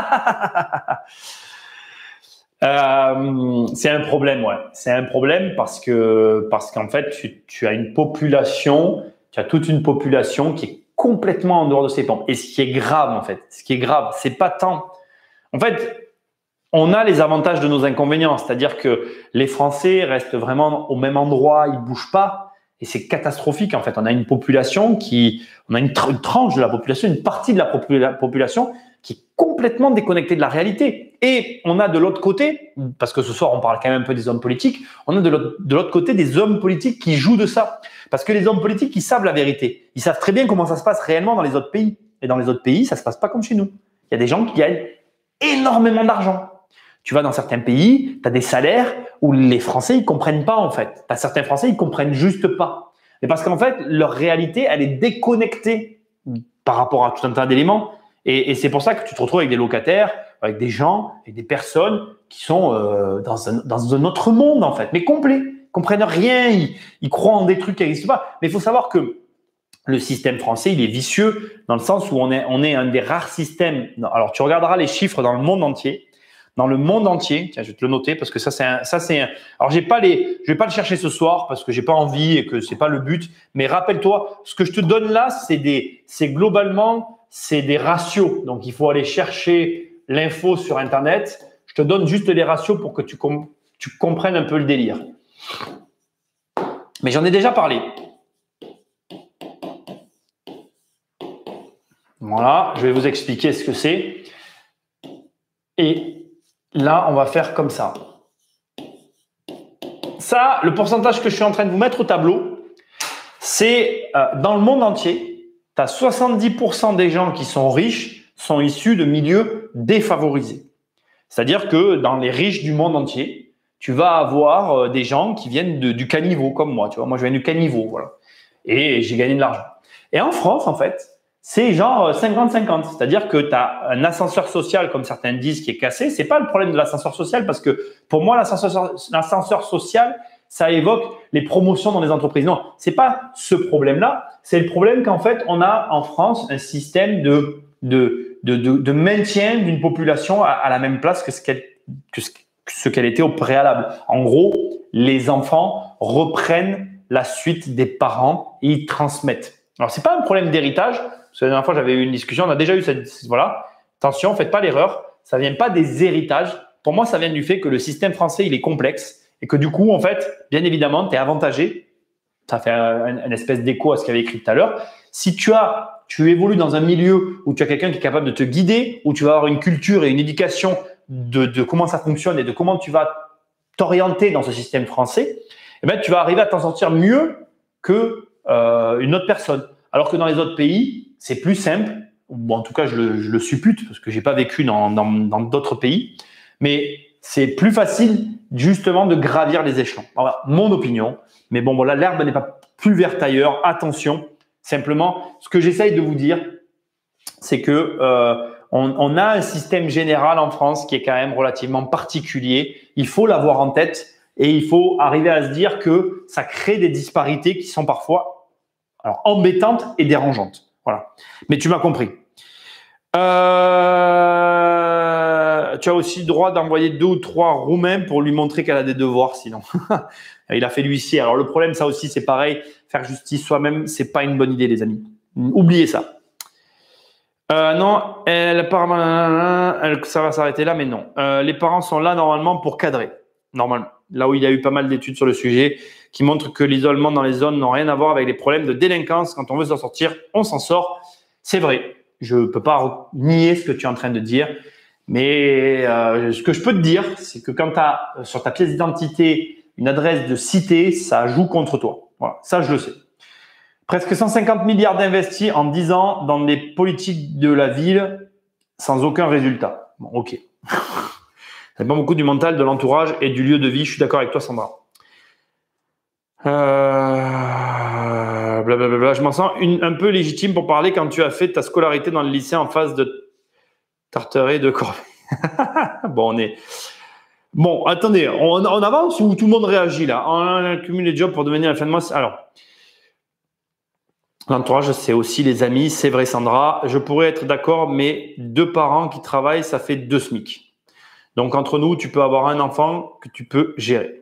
C'est un problème, ouais. C'est un problème parce qu'en fait, tu as une population, tu as toute une population qui est complètement en dehors de ses pompes. Et ce qui est grave, en fait, c'est pas tant. En fait, on a les avantages de nos inconvénients, c'est-à-dire que les Français restent vraiment au même endroit, ils bougent pas. Et c'est catastrophique, en fait. On a une population on a une tranche de la population, une partie de la population qui est complètement déconnectée de la réalité. Et on a de l'autre côté, parce que ce soir, on parle quand même un peu des hommes politiques, on a de l'autre côté des hommes politiques qui jouent de ça. Parce que les hommes politiques, ils savent la vérité. Ils savent très bien comment ça se passe réellement dans les autres pays. Et dans les autres pays, ça se passe pas comme chez nous. Il y a des gens qui gagnent énormément d'argent. Tu vas dans certains pays, tu as des salaires où les Français, ils comprennent pas, en fait. Tu as certains Français, ils comprennent juste pas. Mais parce qu'en fait, leur réalité, elle est déconnectée par rapport à tout un tas d'éléments. Et c'est pour ça que tu te retrouves avec des locataires, avec des gens, avec des personnes qui sont dans un autre monde, en fait, mais complet. Ils comprennent rien, ils croient en des trucs qui n'existent pas. Mais il faut savoir que le système français, il est vicieux dans le sens où on est un des rares systèmes. Alors, tu regarderas les chiffres dans le monde entier. Dans le monde entier, tiens, je vais te le noter parce que ça c'est un. Alors je vais pas le chercher ce soir parce que j'ai pas envie et que c'est pas le but. Mais rappelle-toi, ce que je te donne là, c'est globalement des ratios. Donc il faut aller chercher l'info sur Internet. Je te donne juste les ratios pour que tu comprennes un peu le délire. Mais j'en ai déjà parlé. Voilà, je vais vous expliquer ce que c'est. Et là, on va faire comme ça. Ça, le pourcentage que je suis en train de vous mettre au tableau, c'est dans le monde entier, tu as 70% des gens qui sont riches sont issus de milieux défavorisés. C'est-à-dire que dans les riches du monde entier, tu vas avoir des gens qui viennent du caniveau comme moi. Tu vois, moi, je viens du caniveau, voilà. Et j'ai gagné de l'argent. Et en France, en fait, c'est genre 50-50. C'est-à-dire que tu as un ascenseur social, comme certains disent, qui est cassé. C'est pas le problème de l'ascenseur social parce que pour moi, l'ascenseur social, ça évoque les promotions dans les entreprises. Non, c'est pas ce problème-là. C'est le problème qu'en fait, on a en France un système de maintien d'une population à la même place que ce qu'elle était au préalable. En gros, les enfants reprennent la suite des parents et ils transmettent. Alors, c'est pas un problème d'héritage. Parce que la dernière fois, j'avais eu une discussion, on a déjà eu cette… Voilà. Attention, faites pas l'erreur. Ça vient pas des héritages. Pour moi, ça vient du fait que le système français, il est complexe et que du coup, en fait, bien évidemment, tu es avantagé. Ça fait une espèce d'écho à ce qu'il y avait écrit tout à l'heure. Si tu évolues dans un milieu où tu as quelqu'un qui est capable de te guider, où tu vas avoir une culture et une éducation de comment ça fonctionne et de comment tu vas t'orienter dans ce système français, eh ben, tu vas arriver à t'en sortir mieux que une autre personne. Alors que dans les autres pays, c'est plus simple, ou en tout cas je le suppute parce que j'ai pas vécu dans d'autres pays, mais c'est plus facile justement de gravir les échelons. Alors, mon opinion, mais bon voilà, l'herbe n'est pas plus verte ailleurs. Attention, simplement, ce que j'essaye de vous dire, c'est que on a un système général en France qui est quand même relativement particulier. Il faut l'avoir en tête et il faut arriver à se dire que ça crée des disparités qui sont parfois embêtantes et dérangeantes. Voilà. Mais tu m'as compris. Tu as aussi le droit d'envoyer 2 ou 3 Roumains pour lui montrer qu'elle a des devoirs, sinon. Il a fait l'huissier. Alors, le problème, ça aussi, c'est pareil. Faire justice soi-même, c'est pas une bonne idée, les amis. Oubliez ça. Non, ça va s'arrêter là, mais non. Les parents sont là, normalement, pour cadrer. Normalement. Là où il y a eu pas mal d'études sur le sujet qui montrent que l'isolement dans les zones n'a rien à voir avec les problèmes de délinquance. Quand on veut s'en sortir, on s'en sort. C'est vrai. Je ne peux pas nier ce que tu es en train de dire. Mais ce que je peux te dire, c'est que quand tu as sur ta pièce d'identité une adresse de cité, ça joue contre toi. Voilà, ça, je le sais. Presque 150 milliards d'investis en 10 ans dans les politiques de la ville sans aucun résultat. Bon, ok. Ça dépend beaucoup du mental, de l'entourage et du lieu de vie. Je suis d'accord avec toi, Sandra. Blablabla. Je m'en sens un peu légitime pour parler quand tu as fait ta scolarité dans le lycée en face de Tarteret de Corbeil. Bon, attendez, on avance ou tout le monde réagit là? On accumule les jobs pour devenir la fin de mois. Alors, l'entourage, c'est aussi les amis, c'est vrai, Sandra. Je pourrais être d'accord, mais 2 parents qui travaillent, ça fait 2 SMIC. Donc, entre nous, tu peux avoir un enfant que tu peux gérer.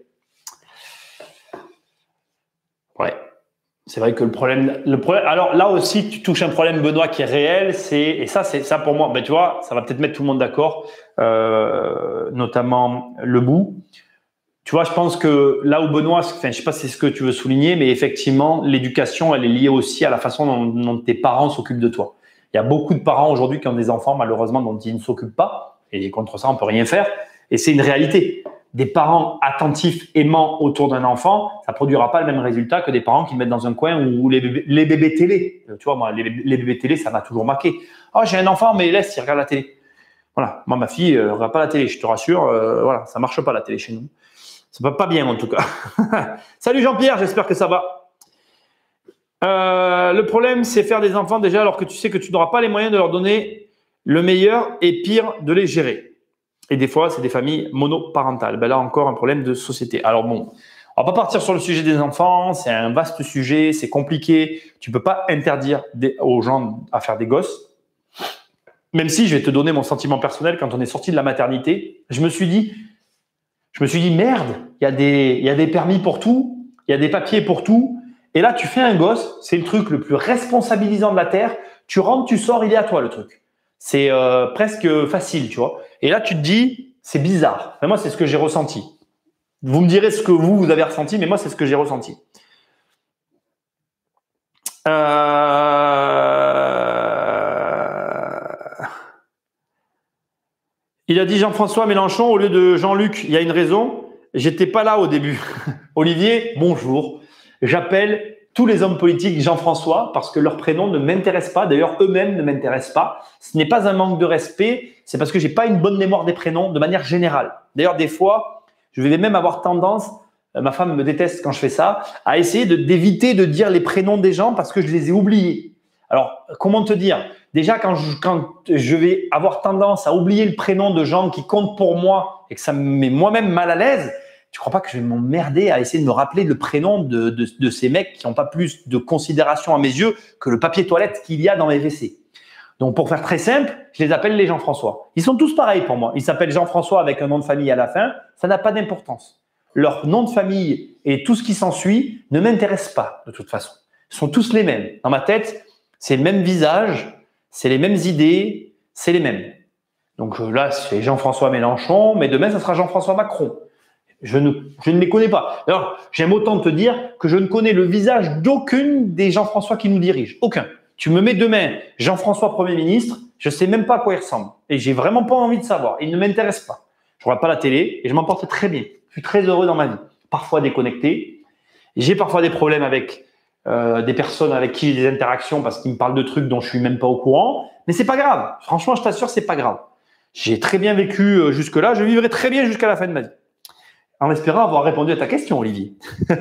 Ouais. C'est vrai que le problème, alors là aussi, tu touches un problème, Benoît, qui est réel, c'est ça pour moi, tu vois, ça va peut-être mettre tout le monde d'accord, notamment le bout. Tu vois, je pense que là où Benoît, je sais pas si c'est ce que tu veux souligner, mais effectivement, l'éducation, elle est liée aussi à la façon dont tes parents s'occupent de toi. Il y a beaucoup de parents aujourd'hui qui ont des enfants, malheureusement, dont ils ne s'occupent pas, et contre ça, on peut rien faire, et c'est une réalité. Des parents attentifs, aimants autour d'un enfant, ça produira pas le même résultat que des parents qui le mettent dans un coin ou les bébés télé. Tu vois, moi, les bébés télé, ça m'a toujours marqué. Oh, j'ai un enfant, mais laisse, il regarde la télé. Voilà. Moi, ma fille, regarde pas la télé, je te rassure. Voilà, ça marche pas la télé chez nous. Ça va pas bien, en tout cas. Salut Jean-Pierre, j'espère que ça va. Le problème, c'est faire des enfants déjà alors que tu sais que tu n'auras pas les moyens de leur donner le meilleur et pire de les gérer. Et des fois, c'est des familles monoparentales. Ben là, encore un problème de société. Alors bon, on va pas partir sur le sujet des enfants. C'est un vaste sujet, c'est compliqué. Tu peux pas interdire aux gens à faire des gosses. Même si je vais te donner mon sentiment personnel, quand on est sorti de la maternité, je me suis dit, merde, il y a des permis pour tout, il y a des papiers pour tout. Et là, tu fais un gosse, c'est le truc le plus responsabilisant de la Terre. Tu rentres, tu sors, il est à toi le truc. C'est presque facile, tu vois. Et là, tu te dis, c'est bizarre. Mais moi, c'est ce que j'ai ressenti. Vous me direz ce que vous avez ressenti, mais moi, c'est ce que j'ai ressenti. Il a dit Jean-François Mélenchon au lieu de Jean-Luc. Il y a une raison. J'étais pas là au début. Olivier, bonjour. J'appelle tous les hommes politiques Jean-François parce que leur prénom ne m'intéresse pas. D'ailleurs, eux-mêmes ne m'intéressent pas. Ce n'est pas un manque de respect. C'est parce que j'ai pas une bonne mémoire des prénoms de manière générale. D'ailleurs, des fois, je vais même avoir tendance, ma femme me déteste quand je fais ça, à essayer d'éviter de dire les prénoms des gens parce que je les ai oubliés. Alors, comment te dire? Déjà, quand je vais avoir tendance à oublier le prénom de gens qui comptent pour moi et que ça me met moi-même mal à l'aise, tu crois pas que je vais m'emmerder à essayer de me rappeler le prénom de ces mecs qui n'ont pas plus de considération à mes yeux que le papier toilette qu'il y a dans mes WC. Donc, pour faire très simple, je les appelle les Jean-François. Ils sont tous pareils pour moi. Ils s'appellent Jean-François avec un nom de famille à la fin. Ça n'a pas d'importance. Leur nom de famille et tout ce qui s'ensuit ne m'intéresse pas de toute façon. Ils sont tous les mêmes. Dans ma tête, c'est le même visage, c'est les mêmes idées, c'est les mêmes. Donc là, c'est Jean-François Mélenchon, mais demain, ça sera Jean-François Macron. Je ne les connais pas. Alors, j'aime autant te dire que je ne connais le visage d'aucune des Jean-François qui nous dirigent. Aucun. Tu me mets demain Jean-François Premier ministre, je sais même pas à quoi il ressemble. Et j'ai vraiment pas envie de savoir. Il ne m'intéresse pas. Je regarde pas la télé et je m'en porte très bien. Je suis très heureux dans ma vie. Parfois déconnecté. J'ai parfois des problèmes avec des personnes avec qui j'ai des interactions parce qu'ils me parlent de trucs dont je suis même pas au courant. Mais c'est pas grave. Franchement, je t'assure, c'est pas grave. J'ai très bien vécu jusque-là. Je vivrai très bien jusqu'à la fin de ma vie. En espérant avoir répondu à ta question, Olivier.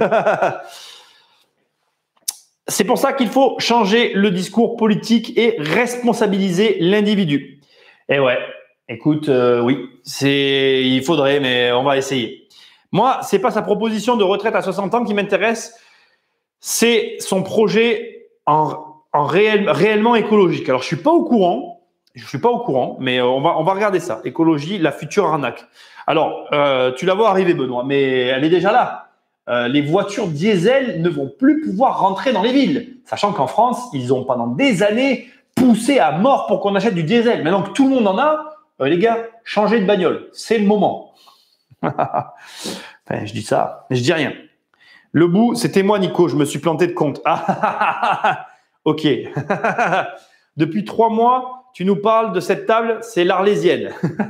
C'est pour ça qu'il faut changer le discours politique et responsabiliser l'individu. Et ouais, écoute, oui, il faudrait, mais on va essayer. Moi, c'est pas sa proposition de retraite à 60 ans qui m'intéresse, c'est son projet réellement écologique. Alors, je suis pas au courant, mais on va regarder ça. Écologie, la future arnaque. Alors, tu la vois arriver, Benoît, mais elle est déjà là. Les voitures diesel ne vont plus pouvoir rentrer dans les villes. Sachant qu'en France, ils ont pendant des années poussé à mort pour qu'on achète du diesel. Maintenant que tout le monde en a, les gars, changez de bagnole. C'est le moment. Enfin, je dis ça, mais je dis rien. Le bout, c'était moi, Nico. Je me suis planté de compte. Ok. Depuis 3 mois, tu nous parles de cette table, c'est l'Arlésienne.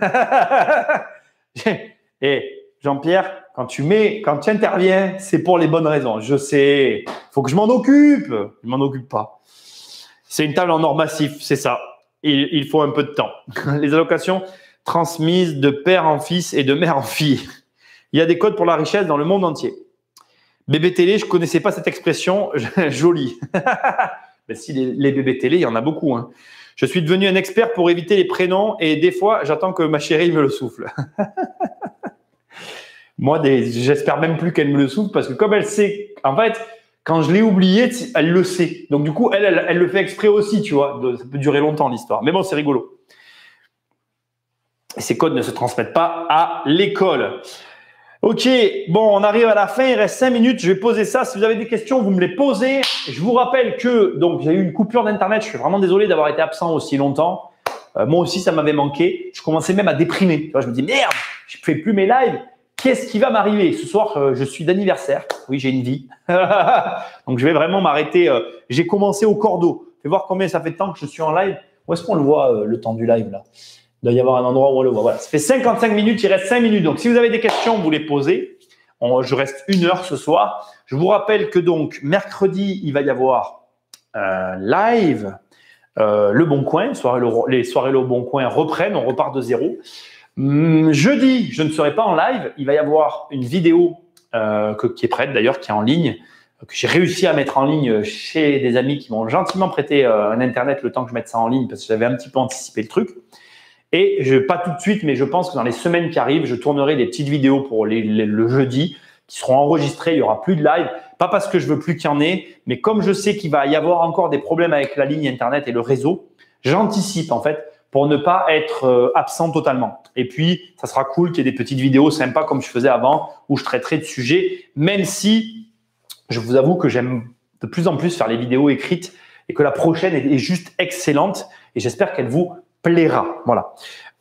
Et Jean-Pierre, quand tu interviens, c'est pour les bonnes raisons. Je sais, faut que je m'en occupe. Je m'en occupe pas. C'est une table en or massif, c'est ça. Il faut un peu de temps. Les allocations transmise de père en fils et de mère en fille. Il y a des codes pour la richesse dans le monde entier. Bébé télé, je ne connaissais pas cette expression. Jolie. Mais si les bébés télé, il y en a beaucoup. Hein. Je suis devenu un expert pour éviter les prénoms et des fois, j'attends que ma chérie me le souffle. Moi, j'espère même plus qu'elle me le souffle parce que comme elle sait, en fait, quand je l'ai oublié, elle le sait. Donc du coup, elle le fait exprès aussi, tu vois. Ça peut durer longtemps l'histoire. Mais bon, c'est rigolo. Et ces codes ne se transmettent pas à l'école. Ok, bon, on arrive à la fin, il reste 5 minutes, je vais poser ça. Si vous avez des questions, vous me les posez. Je vous rappelle que donc j'ai eu une coupure d'internet, je suis vraiment désolé d'avoir été absent aussi longtemps. Moi aussi, ça m'avait manqué. Je commençais même à déprimer. Tu vois, je me dis merde, je ne fais plus mes lives. Qu'est-ce qui va m'arriver? Ce soir, je suis d'anniversaire. Oui, j'ai une vie. Donc, je vais vraiment m'arrêter. J'ai commencé au cordeau. Fais voir combien ça fait de temps que je suis en live. Où est-ce qu'on le voit, le temps du live là? Il doit y avoir un endroit où on le voit. Voilà, ça fait 55 minutes, il reste 5 minutes. Donc, si vous avez des questions, vous les posez. Je reste 1 heure ce soir. Je vous rappelle que donc, mercredi, il va y avoir live Le Bon Coin. Les soirées Le Bon Coin reprennent, on repart de zéro. Jeudi, je ne serai pas en live. Il va y avoir une vidéo qui est prête d'ailleurs, qui est en ligne, que j'ai réussi à mettre en ligne chez des amis qui m'ont gentiment prêté un internet le temps que je mette ça en ligne parce que j'avais un petit peu anticipé le truc. Et pas tout de suite, mais je pense que dans les semaines qui arrivent, je tournerai des petites vidéos pour le jeudi qui seront enregistrées. Il n'y aura plus de live. Pas parce que je veux plus qu'il y en ait, mais comme je sais qu'il va y avoir encore des problèmes avec la ligne internet et le réseau, j'anticipe en fait pour ne pas être absent totalement. Et puis, ça sera cool qu'il y ait des petites vidéos sympas comme je faisais avant où je traiterai de sujets, même si je vous avoue que j'aime de plus en plus faire les vidéos écrites et que la prochaine est juste excellente et j'espère qu'elle vous plaira. Voilà.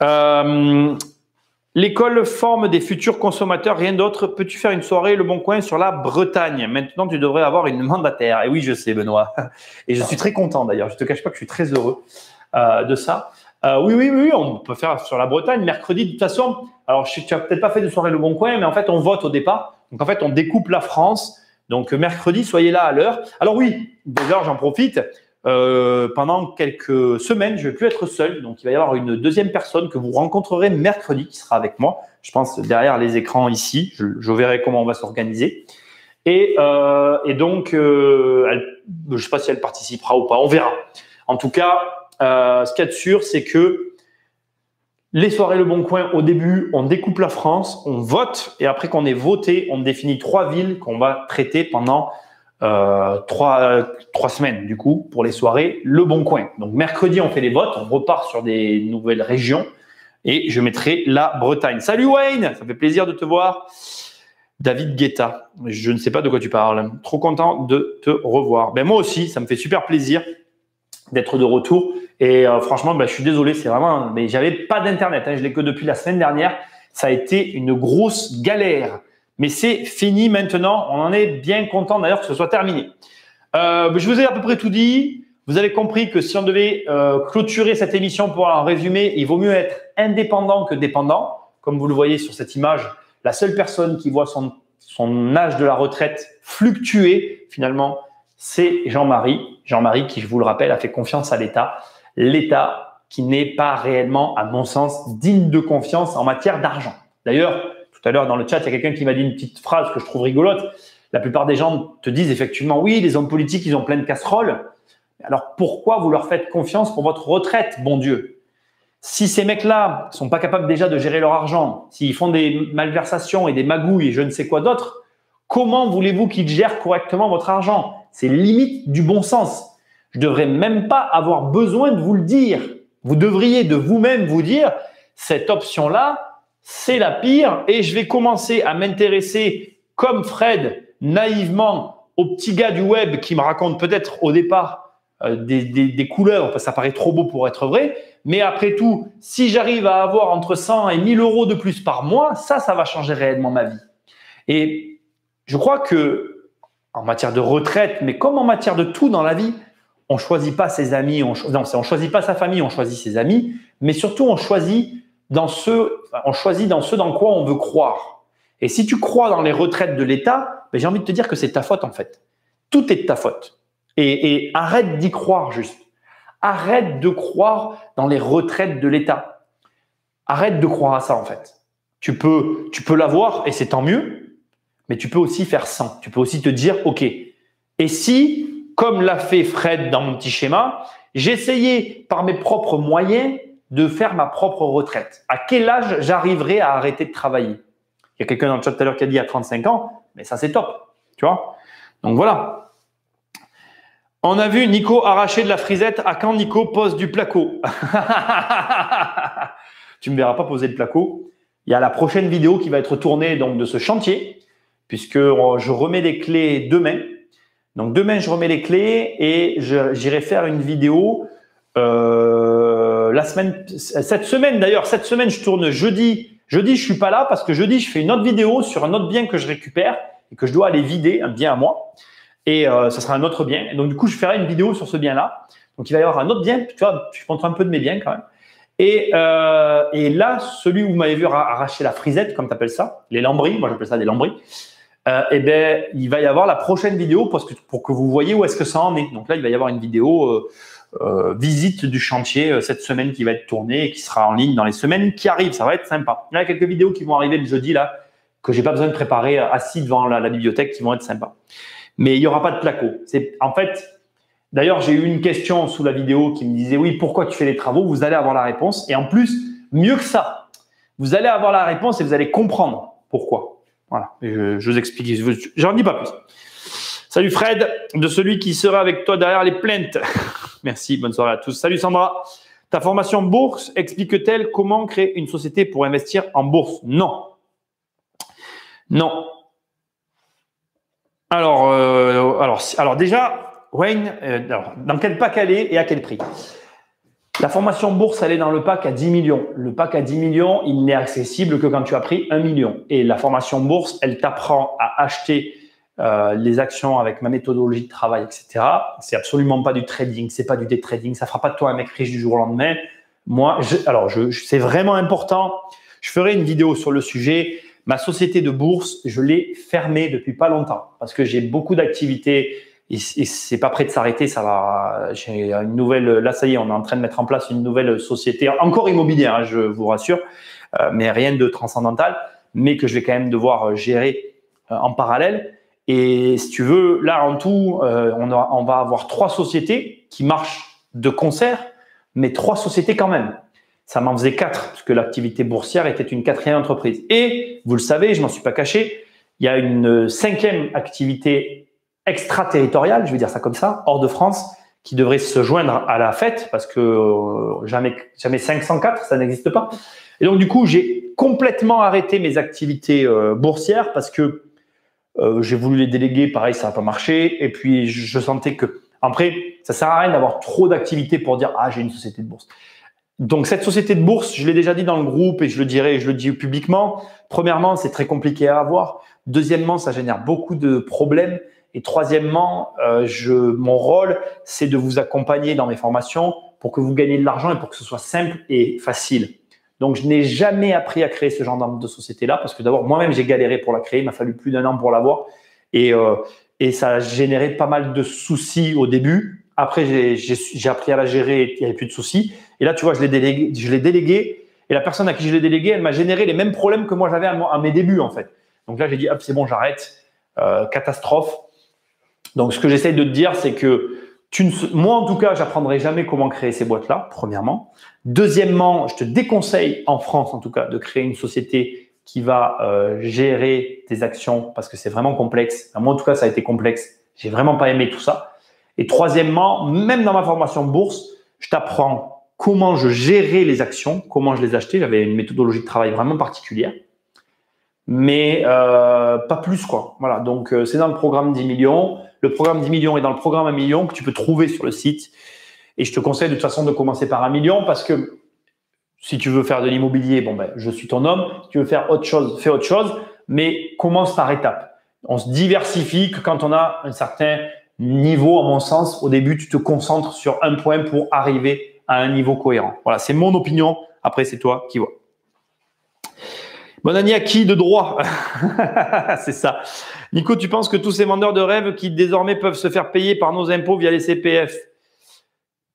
L'école forme des futurs consommateurs, rien d'autre. Peux-tu faire une soirée Le Bon Coin sur la Bretagne? Maintenant, tu devrais avoir une mandataire. Et oui, je sais, Benoît. Et je suis très content d'ailleurs. Je ne te cache pas que je suis très heureux de ça. Oui, on peut faire sur la Bretagne mercredi. De toute façon, alors tu n'as peut-être pas fait de soirée Le Bon Coin, mais en fait, on vote au départ. Donc, en fait, on découpe la France. Donc, mercredi, soyez là à l'heure. Alors oui, d'ailleurs, j'en profite. Pendant quelques semaines, je ne vais plus être seul. Donc, il va y avoir une deuxième personne que vous rencontrerez mercredi qui sera avec moi. Je pense derrière les écrans ici. Je verrai comment on va s'organiser. Et donc, je ne sais pas si elle participera ou pas. On verra. En tout cas, ce qu'il y a de sûr, c'est que les soirées Le Bon Coin, au début, on découpe la France, on vote. Et après qu'on ait voté, on définit 3 villes qu'on va traiter pendant 3 semaines du coup pour les soirées Le Bon Coin. Donc mercredi on fait les votes, on repart sur des nouvelles régions et je mettrai la Bretagne. Salut Wayne, ça fait plaisir de te voir. David Guetta, je ne sais pas de quoi tu parles. Trop content de te revoir. Ben moi aussi, ça me fait super plaisir d'être de retour et franchement je suis désolé, c'est vraiment, mais j'avais pas d'internet, je l'ai que depuis la semaine dernière. Ça a été une grosse galère. Mais c'est fini maintenant. On en est bien content d'ailleurs que ce soit terminé. Je vous ai à peu près tout dit. Vous avez compris que si on devait clôturer cette émission pour en résumer, il vaut mieux être indépendant que dépendant. Comme vous le voyez sur cette image, la seule personne qui voit son âge de la retraite fluctuer, finalement, c'est Jean-Marie. Jean-Marie qui, je vous le rappelle, a fait confiance à l'État. L'État qui n'est pas réellement, à mon sens, digne de confiance en matière d'argent. D'ailleurs, tout à l'heure, dans le chat, il y a quelqu'un qui m'a dit une petite phrase que je trouve rigolote. La plupart des gens te disent effectivement, oui, les hommes politiques, ils ont plein de casseroles. Alors, pourquoi vous leur faites confiance pour votre retraite, bon Dieu? Si ces mecs-là sont pas capables déjà de gérer leur argent, s'ils font des malversations et des magouilles et je ne sais quoi d'autre, comment voulez-vous qu'ils gèrent correctement votre argent? C'est limite du bon sens. Je devrais même pas avoir besoin de vous le dire. Vous devriez de vous-même vous dire, cette option-là, c'est la pire et je vais commencer à m'intéresser comme Fred, naïvement, au petit gars du web qui me raconte peut-être au départ des couleuvres parce que ça paraît trop beau pour être vrai. Mais après tout, si j'arrive à avoir entre 100 et 1000 euros de plus par mois, ça va changer réellement ma vie. Et je crois que en matière de retraite, mais comme en matière de tout dans la vie, on choisit pas ses amis, on choisit pas sa famille, on choisit ses amis, mais surtout on choisit dans ce dans quoi on veut croire. Et si tu crois dans les retraites de l'État, j'ai envie de te dire que c'est ta faute en fait. Tout est de ta faute. Et arrête d'y croire juste. Arrête de croire dans les retraites de l'État. Arrête de croire à ça en fait. Tu peux l'avoir et c'est tant mieux, mais tu peux aussi faire sans. Tu peux aussi te dire, ok, et si, comme l'a fait Fred dans mon petit schéma, j'essayais par mes propres moyens de faire ma propre retraite. À quel âge j'arriverai à arrêter de travailler? Il y a quelqu'un dans le chat tout à l'heure qui a dit à 35 ans, mais ça c'est top, tu vois. Donc voilà. On a vu Nico arracher de la frisette. À quand Nico pose du placo? Tu ne me verras pas poser de placo. Il y a la prochaine vidéo qui va être tournée donc, de ce chantier, puisque je remets les clés demain. Donc demain, je remets les clés et j'irai faire une vidéo cette semaine d'ailleurs. Cette semaine, je tourne jeudi. Jeudi, je suis pas là parce que jeudi, je fais une autre vidéo sur un autre bien que je récupère et que je dois aller vider, un bien à moi. Et ça sera un autre bien. Et donc du coup, je ferai une vidéo sur ce bien-là. Donc il va y avoir un autre bien. Tu vois, je montre un peu de mes biens quand même. Et là, celui où vous m'avez vu arracher la frisette, comme tu appelles ça, les lambris, moi j'appelle ça des lambris. Eh ben, il va y avoir la prochaine vidéo pour que vous voyez où est-ce que ça en est. Donc là, il va y avoir une vidéo visite du chantier cette semaine qui va être tournée et qui sera en ligne dans les semaines qui arrivent. Ça va être sympa. Il y a quelques vidéos qui vont arriver le jeudi là que j'ai pas besoin de préparer assis devant la bibliothèque qui vont être sympas. Mais il n'y aura pas de placo. En fait, d'ailleurs, j'ai eu une question sous la vidéo qui me disait oui, pourquoi tu fais les travaux? Vous allez avoir la réponse. Et en plus, mieux que ça, vous allez avoir la réponse et vous allez comprendre pourquoi. Voilà, je vous explique, j'en dis pas plus. Salut Fred, de celui qui sera avec toi derrière les plaintes. Merci, bonne soirée à tous. Salut Sandra, ta formation bourse explique-t-elle comment créer une société pour investir en bourse? Non. Non. Alors déjà, Wayne, dans quel pack elle est et à quel prix? La formation bourse, elle est dans le pack à 10 millions. Le pack à 10 millions, il n'est accessible que quand tu as pris 1 million. Et la formation bourse, elle t'apprend à acheter les actions avec ma méthodologie de travail, etc. C'est absolument pas du trading, c'est pas du day trading. Ça fera pas de toi un mec riche du jour au lendemain. Moi, c'est vraiment important. Je ferai une vidéo sur le sujet. Ma société de bourse, je l'ai fermée depuis pas longtemps parce que j'ai beaucoup d'activités. Et c'est pas prêt de s'arrêter, ça va. J'ai une nouvelle. Là, ça y est, on est en train de mettre en place une nouvelle société, encore immobilière, hein, je vous rassure, mais rien de transcendantal, mais que je vais quand même devoir gérer en parallèle. Et si tu veux, là en tout, on va avoir 3 sociétés qui marchent de concert, mais 3 sociétés quand même. Ça m'en faisait 4 parce que l'activité boursière était une 4e entreprise. Et vous le savez, je m'en suis pas caché, il y a une 5e activité extraterritoriale, je vais dire ça comme ça, hors de France, qui devrait se joindre à la fête parce que jamais 504, ça n'existe pas. Et donc du coup, j'ai complètement arrêté mes activités boursières parce que j'ai voulu les déléguer, pareil, ça n'a pas marché. Et puis je sentais que après, ça sert à rien d'avoir trop d'activités pour dire ah j'ai une société de bourse. Donc cette société de bourse, je l'ai déjà dit dans le groupe et je le dis publiquement. Premièrement, c'est très compliqué à avoir. Deuxièmement, ça génère beaucoup de problèmes. Et troisièmement, mon rôle, c'est de vous accompagner dans mes formations pour que vous gagnez de l'argent et pour que ce soit simple et facile. Donc, je n'ai jamais appris à créer ce genre de société-là parce que d'abord, moi-même, j'ai galéré pour la créer. Il m'a fallu plus d'1 an pour l'avoir et ça a généré pas mal de soucis au début. Après, j'ai appris à la gérer et il n'y avait plus de soucis. Et là, tu vois, je l'ai délégué et la personne à qui je l'ai délégué, elle m'a généré les mêmes problèmes que moi j'avais à mes débuts en fait. Donc là, j'ai dit, hop, c'est bon, j'arrête. Catastrophe. Donc, ce que j'essaie de te dire, c'est que moi, en tout cas, j'apprendrai jamais comment créer ces boîtes-là, premièrement. Deuxièmement, je te déconseille, en France en tout cas, de créer une société qui va gérer tes actions parce que c'est vraiment complexe. Moi, en tout cas, ça a été complexe. J'ai vraiment pas aimé tout ça. Et troisièmement, même dans ma formation bourse, je t'apprends comment je gérais les actions, comment je les achetais. J'avais une méthodologie de travail vraiment particulière. Mais pas plus, quoi. Voilà, donc c'est dans le programme 10 millions. Le programme 10 millions est dans le programme 1 million que tu peux trouver sur le site. Et je te conseille de toute façon de commencer par 1 million parce que si tu veux faire de l'immobilier, bon ben, je suis ton homme. Si tu veux faire autre chose, fais autre chose. Mais commence par étapes. On se diversifie que quand on a un certain niveau, à mon sens. Au début, tu te concentres sur un point pour arriver à un niveau cohérent. Voilà, c'est mon opinion. Après, c'est toi qui vois. Bonne année à qui de droit? C'est ça. Nico, tu penses que tous ces vendeurs de rêves qui désormais peuvent se faire payer par nos impôts via les CPF?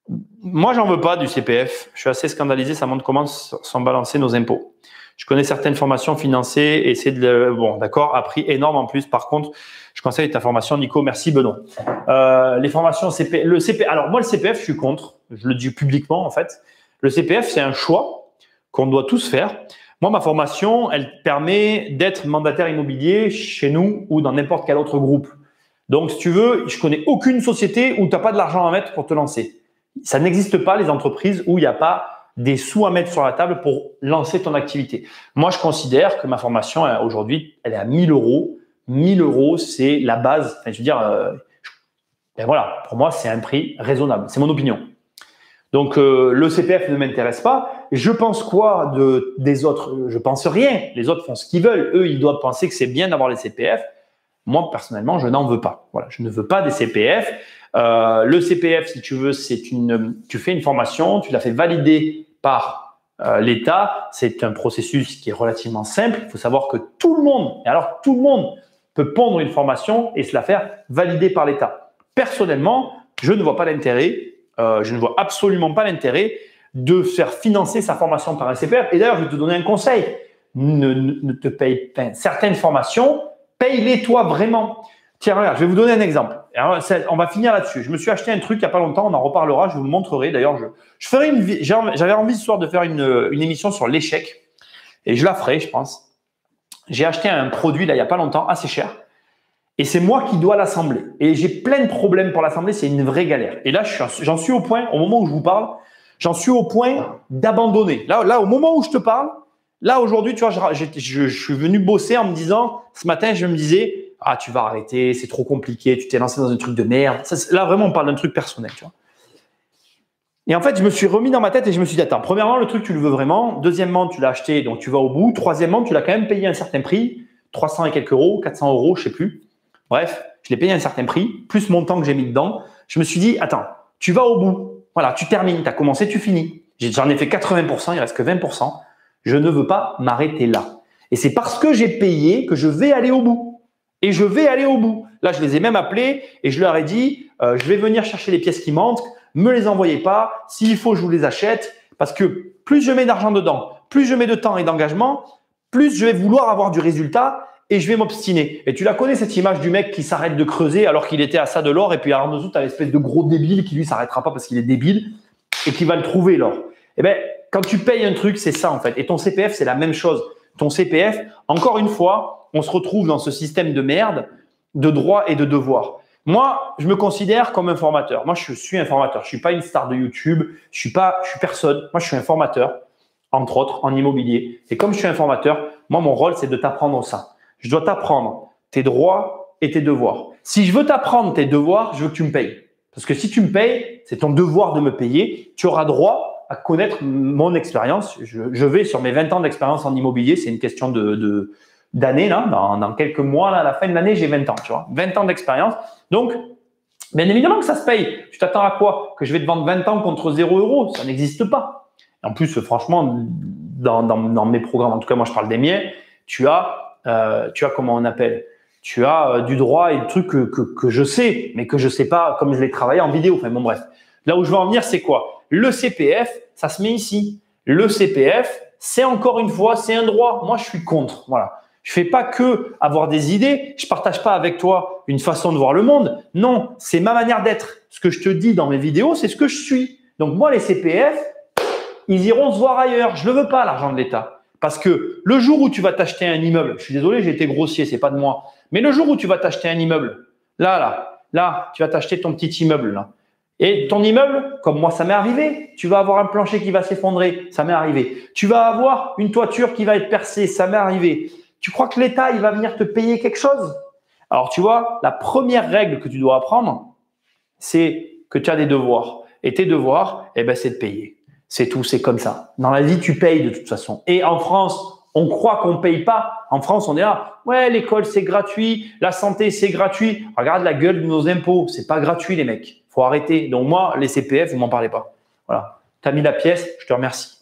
Moi, j'en veux pas du CPF. Je suis assez scandalisé. Ça montre comment sont balancés nos impôts. Je connais certaines formations financées et c'est bon, d'accord, à prix énorme en plus. Par contre, je conseille ta formation, Nico. Merci, Benoît. Les formations alors moi, le CPF, je suis contre. Je le dis publiquement, en fait. Le CPF, c'est un choix qu'on doit tous faire. Moi, ma formation, elle permet d'être mandataire immobilier chez nous ou dans n'importe quel autre groupe. Donc, si tu veux, je connais aucune société où tu n'as pas de l'argent à mettre pour te lancer. Ça n'existe pas, les entreprises où il n'y a pas des sous à mettre sur la table pour lancer ton activité. Moi, je considère que ma formation, aujourd'hui, elle est à 1 000 euros. 1 000 euros, c'est la base. Enfin, je veux dire, ben voilà, pour moi, c'est un prix raisonnable. C'est mon opinion. Donc, le CPF ne m'intéresse pas. Je pense quoi des autres? Je pense rien. Les autres font ce qu'ils veulent. Eux, ils doivent penser que c'est bien d'avoir les CPF. Moi, personnellement, je n'en veux pas. Voilà, je ne veux pas des CPF. Le CPF, si tu veux, tu fais une formation, tu la fais valider par l'État. C'est un processus qui est relativement simple. Il faut savoir que tout le monde, et alors tout le monde, peut pondre une formation et se la faire valider par l'État. Personnellement, je ne vois pas l'intérêt, je ne vois absolument pas l'intérêt de faire financer sa formation par un CPF. Et d'ailleurs, je vais te donner un conseil. Ne te paye pas certaines formations, paye-les toi vraiment. Tiens, regarde, je vais vous donner un exemple. Alors, on va finir là-dessus. Je me suis acheté un truc il n'y a pas longtemps, on en reparlera, je vous le montrerai. D'ailleurs, j'avais envie ce soir de faire une émission sur l'échec et je la ferai, je pense. J'ai acheté un produit là il n'y a pas longtemps, assez cher, et c'est moi qui dois l'assembler. Et j'ai plein de problèmes pour l'assembler, c'est une vraie galère. Et là, j'en suis au point, au moment où je vous parle, j'en suis au point d'abandonner. Là, au moment où je te parle, là aujourd'hui, tu vois, je suis venu bosser en me disant, ce matin, je me disais, ah, tu vas arrêter, c'est trop compliqué, tu t'es lancé dans un truc de merde. Là, vraiment, on parle d'un truc personnel, tu vois. Et en fait, je me suis remis dans ma tête et je me suis dit, attends, premièrement, le truc, tu le veux vraiment. Deuxièmement, tu l'as acheté, donc tu vas au bout. Troisièmement, tu l'as quand même payé un certain prix, 300 et quelques euros, 400 euros, je sais plus. Bref, je l'ai payé un certain prix, plus mon temps que j'ai mis dedans. Je me suis dit, attends, tu vas au bout. Voilà, tu termines, tu as commencé, tu finis. J'en ai fait 80%, il reste que 20%. Je ne veux pas m'arrêter là. Et c'est parce que j'ai payé que je vais aller au bout. Et je vais aller au bout. Là, je les ai même appelés et je leur ai dit, je vais venir chercher les pièces qui manquent, me les envoyez pas. S'il faut, je vous les achète. Parce que plus je mets d'argent dedans, plus je mets de temps et d'engagement, plus je vais vouloir avoir du résultat et je vais m'obstiner. Et tu la connais, cette image du mec qui s'arrête de creuser alors qu'il était à ça de l'or et puis en dessous, tu as l'espèce de gros débile qui lui s'arrêtera pas parce qu'il est débile et qui va le trouver l'or. Eh bien, quand tu payes un truc, c'est ça en fait. Et ton CPF, c'est la même chose. Ton CPF, encore une fois, on se retrouve dans ce système de merde de droits et de devoirs. Moi, je me considère comme un formateur. Moi, je suis un formateur. Je suis pas une star de YouTube. Je suis personne. Moi, je suis un formateur, entre autres, en immobilier. Et comme je suis un formateur, moi, mon rôle, c'est de t'apprendre ça. Je dois t'apprendre tes droits et tes devoirs. Si je veux t'apprendre tes devoirs, je veux que tu me payes. Parce que si tu me payes, c'est ton devoir de me payer. Tu auras droit à connaître mon expérience. Je vais sur mes 20 ans d'expérience en immobilier. C'est une question d'années, là. Dans quelques mois, là, à la fin de l'année, j'ai 20 ans, tu vois. 20 ans d'expérience. Donc, bien évidemment que ça se paye. Tu t'attends à quoi? Que je vais te vendre 20 ans contre 0 euros? Ça n'existe pas. En plus, franchement, dans mes programmes, en tout cas, moi, je parle des miens, tu as comment on appelle? Tu as du droit et du truc que je sais, mais que je sais pas comme je l'ai travaillé en vidéo. Enfin, bon, bref. Là où je veux en venir, c'est quoi? Le CPF, ça se met ici. Le CPF, c'est encore une fois, c'est un droit. Moi, je suis contre. Voilà. Je fais pas que avoir des idées. Je partage pas avec toi une façon de voir le monde. Non, c'est ma manière d'être. Ce que je te dis dans mes vidéos, c'est ce que je suis. Donc moi, les CPF, ils iront se voir ailleurs. Je ne veux pas, l'argent de l'État. Parce que le jour où tu vas t'acheter un immeuble, je suis désolé, j'ai été grossier, c'est pas de moi. Mais le jour où tu vas t'acheter un immeuble, là, tu vas t'acheter ton petit immeuble, là. Et ton immeuble, comme moi, ça m'est arrivé. Tu vas avoir un plancher qui va s'effondrer, ça m'est arrivé. Tu vas avoir une toiture qui va être percée, ça m'est arrivé. Tu crois que l'État, il va venir te payer quelque chose? Alors, tu vois, la première règle que tu dois apprendre, c'est que tu as des devoirs. Et tes devoirs, eh ben, c'est de payer. C'est tout, c'est comme ça. Dans la vie, tu payes de toute façon. Et en France, on croit qu'on ne paye pas. En France, on est là. Ouais, l'école, c'est gratuit. La santé, c'est gratuit. Regarde la gueule de nos impôts. C'est pas gratuit, les mecs. Faut arrêter. Donc, moi, les CPF, vous m'en parlez pas. Voilà. Tu as mis la pièce, je te remercie.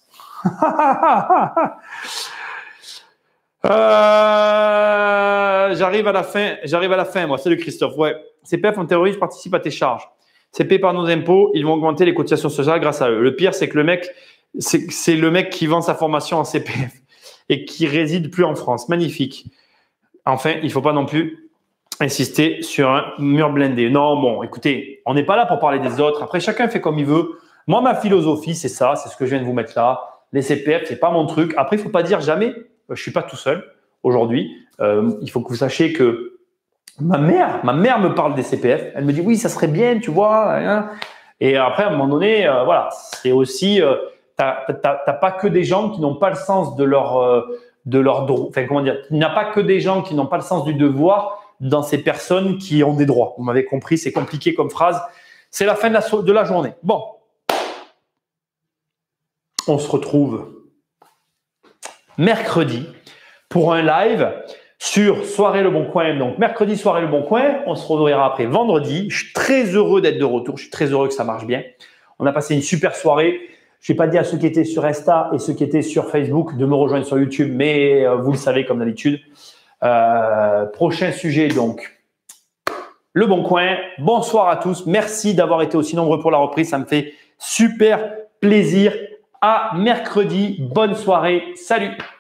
J'arrive à la fin, moi. Salut Christophe. Ouais. CPF, en théorie, je participe à tes charges. c'est payé par nos impôts, ils vont augmenter les cotisations sociales grâce à eux. Le pire, c'est que c'est le mec qui vend sa formation en CPF et qui réside plus en France. Magnifique. Enfin, il ne faut pas non plus insister sur un mur blindé. Non, bon, écoutez, on n'est pas là pour parler des autres. Après, chacun fait comme il veut. Moi, ma philosophie, c'est ça, c'est ce que je viens de vous mettre là. Les CPF, c'est pas mon truc. Après, il ne faut pas dire jamais, je suis pas tout seul aujourd'hui. Il faut que vous sachiez que ma mère me parle des CPF. Elle me dit oui, ça serait bien, tu vois. Hein. Et après, à un moment donné, voilà, c'est aussi, t'as pas que des gens qui n'ont pas le sens de leur droit. Enfin, comment dire, il n'y a pas que des gens qui n'ont pas le sens du devoir dans ces personnes qui ont des droits. Vous m'avez compris, c'est compliqué comme phrase. C'est la fin de la journée. Bon. On se retrouve mercredi pour un live sur Soirée Le Bon Coin. Donc, mercredi, Soirée Le Bon Coin. On se reverra après vendredi. Je suis très heureux d'être de retour. Je suis très heureux que ça marche bien. On a passé une super soirée. Je n'ai pas dit à ceux qui étaient sur Insta et ceux qui étaient sur Facebook de me rejoindre sur YouTube, mais vous le savez comme d'habitude. Prochain sujet, donc, Le Bon Coin. Bonsoir à tous. Merci d'avoir été aussi nombreux pour la reprise. Ça me fait super plaisir. À mercredi. Bonne soirée. Salut.